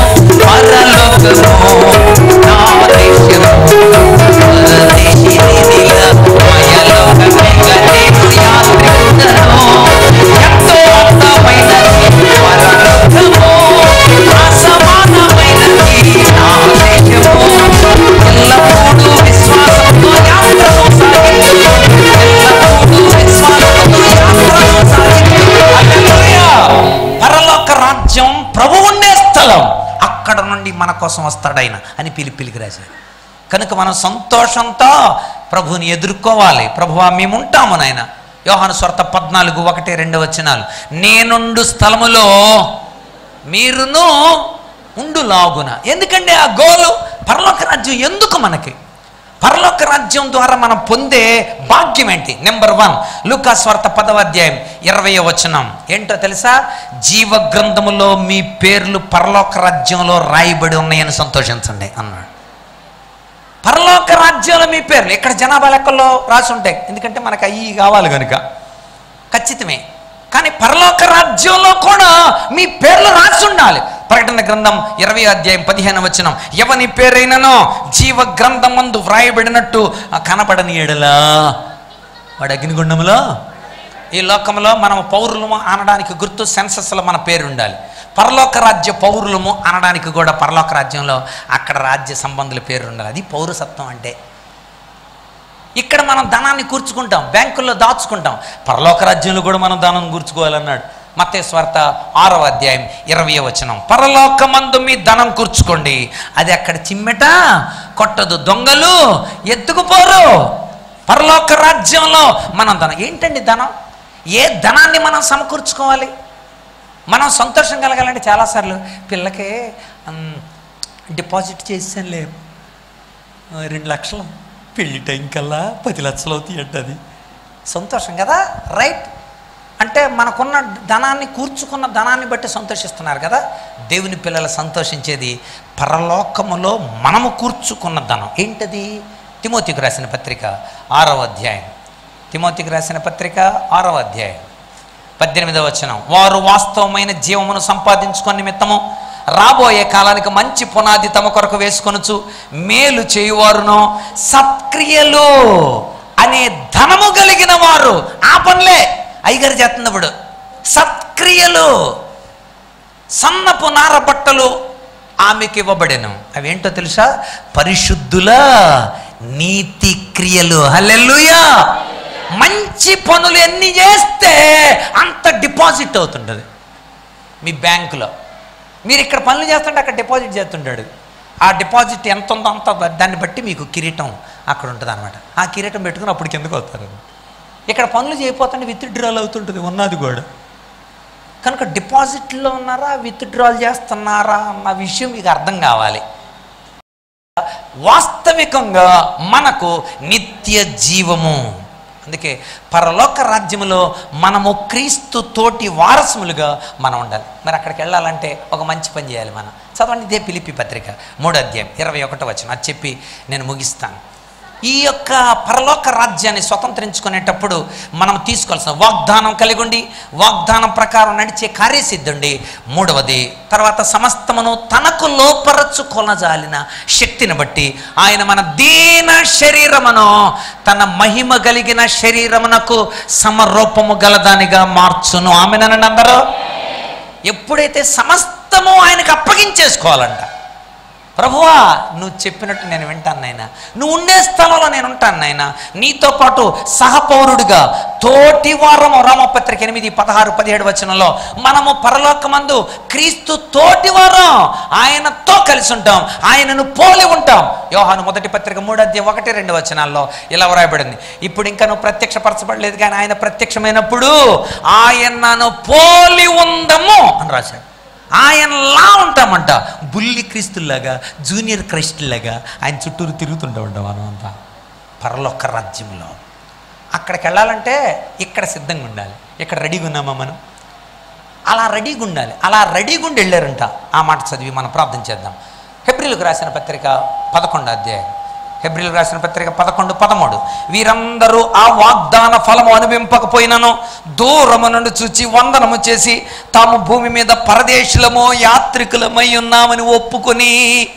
పరలోకము నా దేశము, పరదేశిని నిన్న మాయలోకమేగా నేను యాత్రికుడను. ఎంతో అందమైనది పరలోకము, అసమానమైనది నా దేశము. ఎల్లప్పుడూ విశ్వాసంతో యాత్రను సాగించు, ఎల్లప్పుడూ విశ్వాసంతో యాత్రను సాగించు. హల్లెలూయా. పరలోక రాజ్యం ప్రభు ఉండే స్థలం. అక్కడ నుండి మన కోసం వస్తాడు ఆయన అని పిలిపిలికి రాశాడు. కనుక మనం సంతోషంతో ప్రభువుని ఎదుర్కోవాలి. ప్రభువా మేము ఉంటాము నాయన. యోహాను సువార్త 14:1-2 నేనుండు స్థలములో మీరును ఉండులాగున. ఎందుకంటే ఆ గోలు పరలోక రాజ్యం. ఎందుకు మనకి పరలోక రాజ్యం ద్వారా మనం పొందే భాగ్యం ఏంటి? నెంబర్ 1 లూకా సువార్త 10:20 ఏంటో తెలుసా? జీవ గ్రంథములో మీ పేర్లు పరలోక రాజ్యంలో రాయబడి ఉన్నాయని సంతోషించండి అన్నాడు. పరలోక రాజ్యంలో మీ పేర్లు ఇక్కడ జనాభా లెక్కల్లో రాసి ఉంటాయి. ఎందుకంటే మనకు అవి కావాలి కనుక ఖచ్చితమే. కానీ పరలోక రాజ్యంలో కూడా మీ పేర్లు రాసి ఉండాలి. ప్రకటన గ్రంథం 20:15 ఎవని పేరైననో జీవ గ్రంథం ముందు వ్రాయబడినట్టు కనపడని ఎడలా వాడు అగ్నిగుండంలో. ఈ లోకంలో మనం పౌరులము అనడానికి గుర్తు సెన్సస్లో మన పేరు ఉండాలి. పరలోక రాజ్య పౌరులము అనడానికి కూడా పరలోక రాజ్యంలో అక్కడ రాజ్య సంబంధుల పేరు ఉండాలి. అది పౌరసత్వం అంటే. ఇక్కడ మనం ధనాన్ని కూర్చుకుంటాం, బ్యాంకుల్లో దాచుకుంటాం. పరలోక రాజ్యంలో కూడా మనం ధనం కూర్చుకోవాలన్నాడు. మత్తయి సువార్త 6వ అధ్యాయం 20వ వచనం. పరలోకమందు మీ ధనం కూర్చుకోండి, అది అక్కడ చిమ్మెట కొట్టదు, దొంగలు ఎత్తుకుపోరు. పరలోక రాజ్యంలో మనం ధనం. ఏంటండి ధనం? ఏ ధనాన్ని మనం సమకూర్చుకోవాలి? మనం సంతోషం కలగాలంటే చాలాసార్లు పిల్లకే డిపాజిట్ చేసానులే 2 లక్షలు, పెళ్లి టైం కల్లా 10 లక్షలు అవుతాయి అంటది. సంతోషం కదా, రైట్? అంటే మనకున్న ధనాన్ని, కూర్చుకున్న ధనాన్ని బట్టి సంతోషిస్తున్నారు కదా. దేవుని పిల్లలు సంతోషించేది పరలోకములో మనము కూర్చుకున్న ధనం. ఏంటది? తిమోతికి రాసిన పత్రిక 6వ అధ్యాయం. తిమోతికి రాసిన పత్రిక 6వ అధ్యాయం 18వ వచనం. వారు వాస్తవమైన జీవమును సంపాదించుకునే నిమిత్తము రాబోయే కాలానికి మంచి పునాది తమ కొరకు వేసుకొనుచు మేలు చేయువారును సత్క్రియలు అనే ధనము కలిగిన వారు. ఆ పనులే అయ్యగారు చేస్తున్నప్పుడు. సత్క్రియలు, సన్నపు నార బట్టలు ఆమెకి ఇవ్వబడెను. అవేంటో తెలుసా? పరిశుద్ధుల నీతి క్రియలు. హల్లెలూయా! మంచి పనులు ఎన్ని చేస్తే అంత డిపాజిట్ అవుతుంటుంది మీ బ్యాంకులో. మీరు ఇక్కడ పనులు చేస్తుంటే అక్కడ డిపాజిట్ చేస్తుంటాడు. ఆ డిపాజిట్ ఎంత ఉందో అంత దాన్ని బట్టి మీకు కిరీటం అక్కడ ఉంటుంది అనమాట. ఆ కిరీటం పెట్టుకుని అప్పుడు కిందకు వస్తారు. ఇక్కడ పనులు చేయకపోతుంటే విత్డ్రాల్ అవుతుంటుంది ఉన్నది కూడా. కనుక డిపాజిట్లో ఉన్నారా, విత్డ్రాల్ చేస్తున్నారా అన్న విషయం మీకు అర్థం కావాలి. వాస్తవికంగా మనకు నిత్య జీవము. అందుకే పరలోక రాజ్యములో మనము క్రీస్తు తోటి వారసులుగా మనం ఉండాలి. మరి అక్కడికి వెళ్ళాలంటే ఒక మంచి పని చేయాలి. మనం చదవండి, ఇదే ఫిలిప్పీ పత్రిక 3వ అధ్యాయం 21వ వచనం. అది చెప్పి నేను ముగిస్తాను. ఈ యొక్క పరలోక రాజ్యాన్ని స్వతంత్రించుకునేటప్పుడు మనం తీసుకోవాల్సిన వాగ్దానం కలిగి ఉండి, వాగ్దానం ప్రకారం నడిచే కార్యసిద్ధి ఉండి, 3వది తర్వాత సమస్తమును తనకు లోపరచుకొనజాలిన శక్తిని బట్టి ఆయన మన దీన శరీరమును తన మహిమ కలిగిన శరీరమునకు సమరూపము గలదానిగా మార్చును. ఆమేనండి అందరూ. ఎప్పుడైతే సమస్తము ఆయనకు అప్పగించేసుకోవాలంట. ప్రభువా, నువ్వు చెప్పినట్టు నేను వింటాను నాయనా, నువ్వు ఉండే స్థలంలో నేను ఉంటాను నాయనా, నీతో పాటు సహపౌరుడిగా తోటి వారము. రోమపత్రిక 8, 16, 17 వచనంలో మనము పరలోకమందు క్రీస్తు తోటి వారం, ఆయనతో కలిసి ఉంటాం, ఆయనను పోలి ఉంటాం. యోహాను 1వ పత్రిక 3వ అధ్యాయం 1, 2 వచనాల్లో ఇలా వ్రాయబడింది. ఇప్పుడు ఇంకా నువ్వు ప్రత్యక్షపరచబడలేదు, కానీ ఆయన ప్రత్యక్షమైనప్పుడు ఆయనను పోలి ఉందము అని రాశాడు. ఆయనలా ఉంటామంట. బుల్లి క్రీస్తులాగా, జూనియర్ క్రైస్తులాగా ఆయన చుట్టూరు తిరుగుతుంటూ ఉంటాం మనం అంతా పరలోక రాజ్యంలో. అక్కడికి వెళ్ళాలంటే ఇక్కడ సిద్ధంగా ఉండాలి. ఇక్కడ రెడీగా ఉన్నామా మనం? అలా రెడీగా ఉండాలి. అలా రెడీగా ఉండి వెళ్ళారంట. ఆ మాట చదివి మనం ప్రార్థన చేద్దాం. హెబ్రీలకు రాసిన పత్రిక 11వ అధ్యాయం. హెబ్రీలకు రాసిన పత్రిక 11, 13. వీరందరూ ఆ వాగ్దాన ఫలము అనుభవింపకపోయినను దూరము నుండి చూచి వందనము చేసి తాము భూమి మీద పరదేశులము యాత్రికులమై ఉన్నామని ఒప్పుకొని,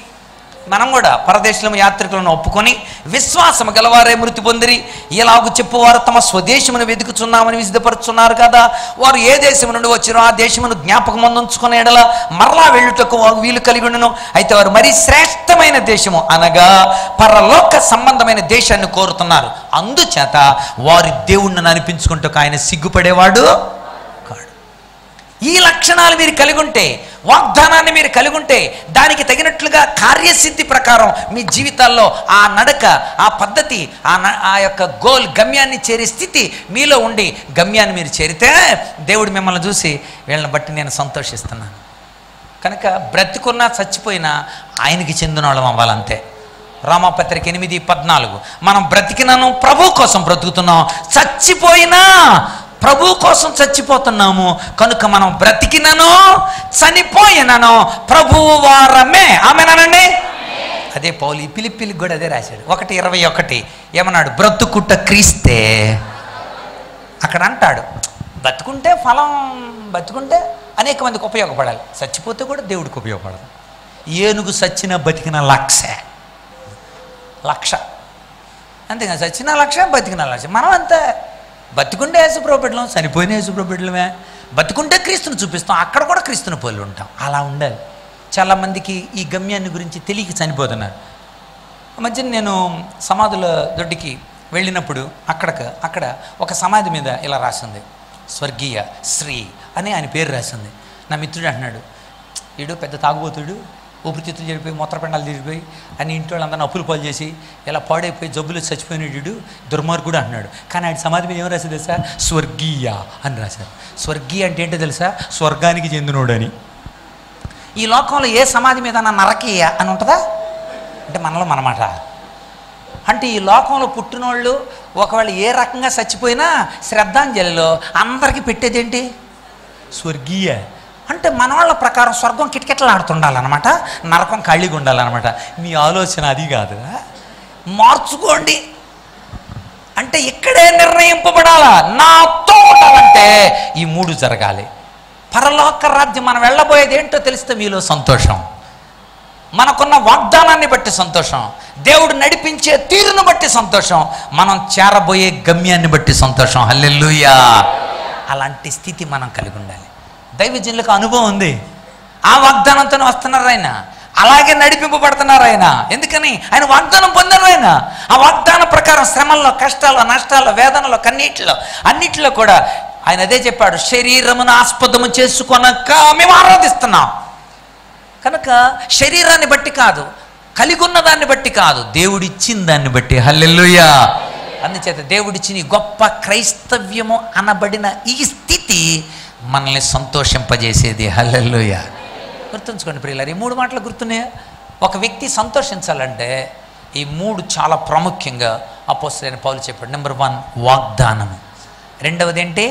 మనం కూడా పరదేశులము యాత్రికులను ఒప్పుకొని విశ్వాసము గలవారే మృతి పొందిరి. ఇలాగు చెప్పువారు తమ స్వదేశమును వెతుకుచున్నామని విసిదపరుచున్నారు కదా. వారు ఏ దేశము నుండి వచ్చినో ఆ దేశమును జ్ఞాపకం ఉంచుకునే ఎడల మరలా వెళ్ళుటకు వీలు కలిగి ఉండను. అయితే వారు మరీ శ్రేష్టమైన దేశము అనగా పరలోక సంబంధమైన దేశాన్ని కోరుతున్నారు. అందుచేత వారి దేవుణ్ణి అనిపించుకుంటూ ఆయన సిగ్గుపడేవాడు కాడు. ఈ లక్షణాలు మీరు కలిగి ఉంటే, వాగ్దానాన్ని మీరు కలిగి ఉంటే, దానికి తగినట్లుగా కార్యసిద్ధి ప్రకారం మీ జీవితాల్లో ఆ నడక, ఆ పద్ధతి, ఆ యొక్క గోల్, గమ్యాన్ని చేరే స్థితి మీలో ఉండి గమ్యాన్ని మీరు చేరితే దేవుడు మిమ్మల్ని చూసి వీళ్ళని బట్టి నేను సంతోషిస్తున్నాను. కనుక బ్రతికున్నా చచ్చిపోయినా ఆయనకి చెందిన వాళ్ళం అవ్వాలంతే. రోమపత్రిక 8, 14. మనం బ్రతికినాను ప్రభు కోసం బ్రతుకుతున్నాం, చచ్చిపోయినా ప్రభు కోసం చచ్చిపోతున్నాము. కనుక మనం బ్రతికినను చనిపోయినను ప్రభువు వారమే. ఆమేనండి. అదే పౌలు ఈ ఫిలిప్పీలకు కూడా అదే రాశాడు. 1:21 ఏమన్నాడు? బ్రతుకుట క్రీస్తే. అక్కడ అంటాడు, బతుకుంటే ఫలం, బతుకుంటే అనేక మందికి ఉపయోగపడాలి, చచ్చిపోతే కూడా దేవుడికి ఉపయోగపడదు. ఏనుగు సచ్చినా బతికిన లక్ష అంతేగా. చచ్చిన లక్ష, బతికిన లక్ష. మనం అంతే. బతికుండే యేసుప్రభు బిడ్డలం, చనిపోయిన యేసుప్రభు బిడ్డలమే. బతుకుంటే క్రీస్తుని చూపిస్తాం, అక్కడ కూడా క్రీస్తుని పోలి ఉంటాం. అలా ఉండాలి. చాలామందికి ఈ గమ్యాన్ని గురించి తెలియక చనిపోతున్నారు. మధ్యన నేను సమాధుల దొడ్డికి వెళ్ళినప్పుడు అక్కడ ఒక సమాధి మీద ఇలా రాసింది, స్వర్గీయ శ్రీ అని ఆయన పేరు రాసింది. నా మిత్రుడు అంటున్నాడు, వీడు పెద్ద తాగుబోతుడు, ఊపిరితిత్తులు చెడిపోయి మూత్రపిండాలు తిరిగిపోయి అని ఇంట్లో వాళ్ళందరినీ అప్పులు పాలు చేసి ఇలా పాడైపోయి జబ్బులు చచ్చిపోయినాడు దుర్మార్గుడు అంటున్నాడు. కానీ ఆయన సమాధి మీద ఏం రాసింది తెలుసా? స్వర్గీయ అని రాశారు. స్వర్గీయ అంటే ఏంటో తెలుసా? స్వర్గానికి చెందినోడు అని. ఈ లోకంలో ఏ సమాధి మీద నరకీయ అని ఉంటుందా? అంటే మనలో మనమాట. అంటే ఈ లోకంలో పుట్టినోళ్ళు ఒకవేళ ఏ రకంగా చచ్చిపోయినా శ్రద్ధాంజలిలో అందరికీ పెట్టేదేంటి? స్వర్గీయ. అంటే మన వాళ్ళ ప్రకారం స్వర్గం కిటకిటలాడుతుండాలన్నమాట, నరకం ఖాళీగా ఉండాలన్నమాట. మీ ఆలోచన అది కాదు, మార్చుకోండి. అంటే ఇక్కడే నిర్ణయింపబడాలా, నాతో ఉండాలంటే ఈ మూడు జరగాలి. పరలోక రాజ్యం మనం వెళ్ళబోయేది ఏంటో తెలిస్తే మీలో సంతోషం, మనకున్న వాగ్దానాన్ని బట్టి సంతోషం, దేవుడు నడిపించే తీరును బట్టి సంతోషం, మనం చేరబోయే గమ్యాన్ని బట్టి సంతోషం. హల్లెలూయా. అలాంటి స్థితి మనం కలిగి ఉండాలి. దైవజనులకు అనుభవం ఉంది, ఆ వాగ్దానంతోనే వస్తున్నారు ఆయన, అలాగే నడిపింపబడుతున్నారు ఆయన. ఎందుకని? ఆయన వాగ్దానం పొందారు ఆయన. ఆ వాగ్దానం ప్రకారం శ్రమల్లో, కష్టాల్లో, నష్టాల్లో, వేదనలో, కన్నీటిలో, అన్నిటిలో కూడా ఆయన అదే చెప్పాడు, శరీరమును ఆస్పదము చేసుకొనక మేము ఆరాధిస్తున్నాం. కనుక శరీరాన్ని బట్టి కాదు, కలిగి ఉన్న దాన్ని బట్టి కాదు, దేవుడిచ్చిన దాన్ని బట్టి. హల్లెలూయా. అందుచేత దేవుడిచ్చిన గొప్ప క్రైస్తవ్యము అనబడిన ఈ స్థితి మనల్ని సంతోషింపజేసేది. హల్లెలూయా. గుర్తుంచుకోండి ప్రియులారా, ఈ మూడు మాటలు గుర్తున్నాయా? ఒక వ్యక్తి సంతోషించాలంటే ఈ మూడు చాలా ప్రాముఖ్యంగా అపోస్తలుడైన పౌలు చెప్పాడు. నెంబర్ 1 వాగ్దానము, రెండవది ఏంటి?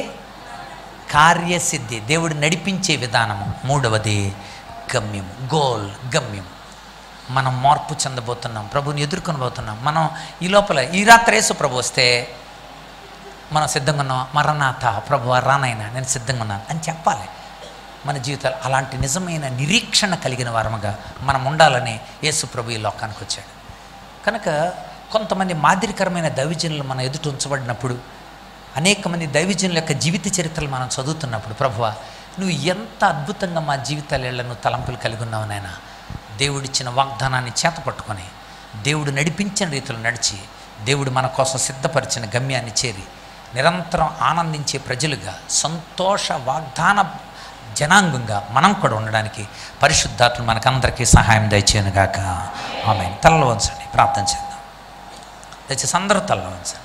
కార్యసిద్ధి, దేవుడు నడిపించే విధానము, మూడవది గమ్యము, గోల్, గమ్యం. మనం మార్పు చెందబోతున్నాం, ప్రభుని ఎదుర్కొని పోతున్నాం. మనం ఈ లోపల ఈ రాత్రి యేసు ప్రభు వస్తే మనం సిద్ధంగా ఉన్నాం. మరణాత ప్రభు రానైనా నేను సిద్ధంగా ఉన్నాను అని చెప్పాలి. మన జీవితాలు అలాంటి నిజమైన నిరీక్షణ కలిగిన వారముగా మనం ఉండాలని యేసు ప్రభు ఈ లోకానికి వచ్చాడు. కనుక కొంతమంది మాదిరికరమైన దైవజనులు మన ఎదుట ఉంచబడినప్పుడు, అనేక మంది దైవజనుల యొక్క జీవిత చరిత్రలు మనం చదువుతున్నప్పుడు, ప్రభువా నువ్వు ఎంత అద్భుతంగా మా జీవితాలను తలంపులు కలిగి ఉన్నావు నాయనా. దేవుడిచ్చిన వాగ్దానాన్ని చేతపట్టుకొని దేవుడు నడిపించిన రీతిలో నడిచి దేవుడు మన కోసం సిద్ధపరిచిన గమ్యాన్ని చేరి నిరంతరం ఆనందించే ప్రజలుగా, సంతోష వాగ్దాన జనాంగంగా మనం కూడా ఉండడానికి పరిశుద్ధాత్మ మనకందరికీ సహాయం దయచేయను గాక. ఆమేన్. తలలో వంచండి, ప్రార్థన చేద్దాం. దయచేసి అందరూ తలలో వంచండి.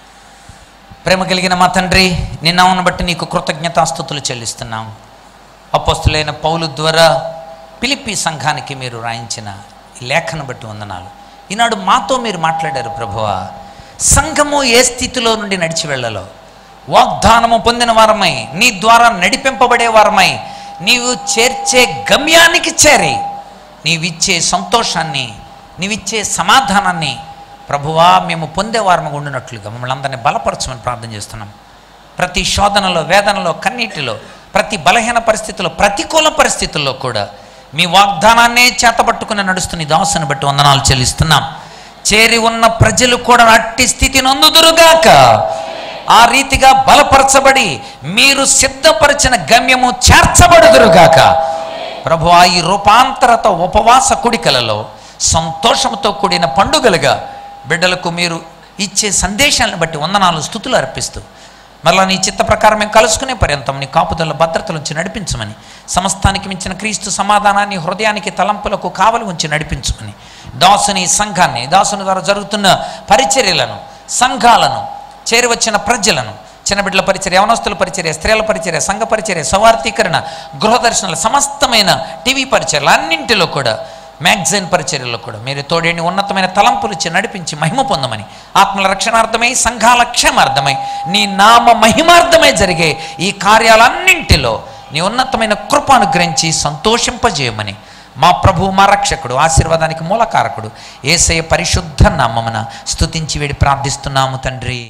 ప్రేమ కలిగిన మా తండ్రి, నీ నామమును బట్టి నీకు కృతజ్ఞతాస్తుతులు చెల్లిస్తున్నాం. అపోస్తలుడైన పౌలు ద్వారా ఫిలిప్పీ సంఘానికి మీరు రాయించిన ఈ లేఖను బట్టి వందనాలు. ఈనాడు మాతో మీరు మాట్లాడారు ప్రభువా. సంఘము ఏ స్థితిలో నుండి నడిచి వెళ్ళాలో, వాగ్దానము పొందిన వారమై, నీ ద్వారా నడిపింపబడే వారమై, నీవు చేర్చే గమ్యానికి చేరి నీవిచ్చే సంతోషాన్ని, నీవిచ్చే సమాధానాన్ని ప్రభువా మేము పొందేవారముగా ఉండినట్లుగా మమ్మల్ని అందరినీ బలపరచమని ప్రార్థన చేస్తున్నాం. ప్రతి శోధనలో, వేదనలో, కన్నీటిలో, ప్రతి బలహీన పరిస్థితుల్లో, ప్రతికూల పరిస్థితుల్లో కూడా మీ వాగ్దానాన్నే చేతపట్టుకుని నడుస్తున్న దాసుని బట్టి వందనాలు చెల్లిస్తున్నాం. చేరి ఉన్న ప్రజలు కూడా అట్టి స్థితిని అందుదురుగాక. ఆ రీతిగా బలపరచబడి మీరు సిద్ధపరిచిన గమ్యము చేర్చబడుదురుగాక. ప్రభువా ఈ రూపాంతరత ఉపవాస కుడికలలో సంతోషంతో కూడిన పండుగలుగా బిడ్డలకు మీరు ఇచ్చే సందేశాలను బట్టి వందనాలు, స్తుతులు అర్పిస్తూ మరలా నీ చిత్త ప్రకారం మేము కలుసుకునే పర్యంతం నీ కాపుదల భద్రతల నుంచి నడిపించమని, సమస్తానికి మించిన క్రీస్తు సమాధానాన్ని హృదయానికి తలంపులకు కావలి ఉంచి నడిపించుమని, దాసుని సంఘాన్ని, దాసుని ద్వారా జరుగుతున్న పరిచర్యలను, సంఘాలను, చేరివచ్చిన ప్రజలను, చిన్నబిడ్డల పరిచర్య, యవనస్తుల పరిచర్య, స్త్రీల పరిచర్య, సంఘ పరిచర్య, సవార్థీకరణ, గృహదర్శనాలు, సమస్తమైన టీవీ పరిచర్యలు అన్నింటిలో కూడా, మ్యాగజైన్ పరిచర్యలో కూడా మీరు తోడేని ఉన్నతమైన తలంపులు ఇచ్చి నడిపించి మహిమ పొందమని, ఆత్మల రక్షణార్థమై, సంఘాల క్షేమార్థమై, నీ నామ మహిమార్థమై జరిగే ఈ కార్యాలన్నింటిలో నీ ఉన్నతమైన కృప అనుగ్రహించి సంతోషింపజేయమని మా ప్రభు, మా రక్షకుడు, ఆశీర్వాదానికి మూలకారకుడు యేసయ్య పరిశుద్ధ నామమున స్తుతించి వేడి ప్రార్థిస్తున్నాము తండ్రి.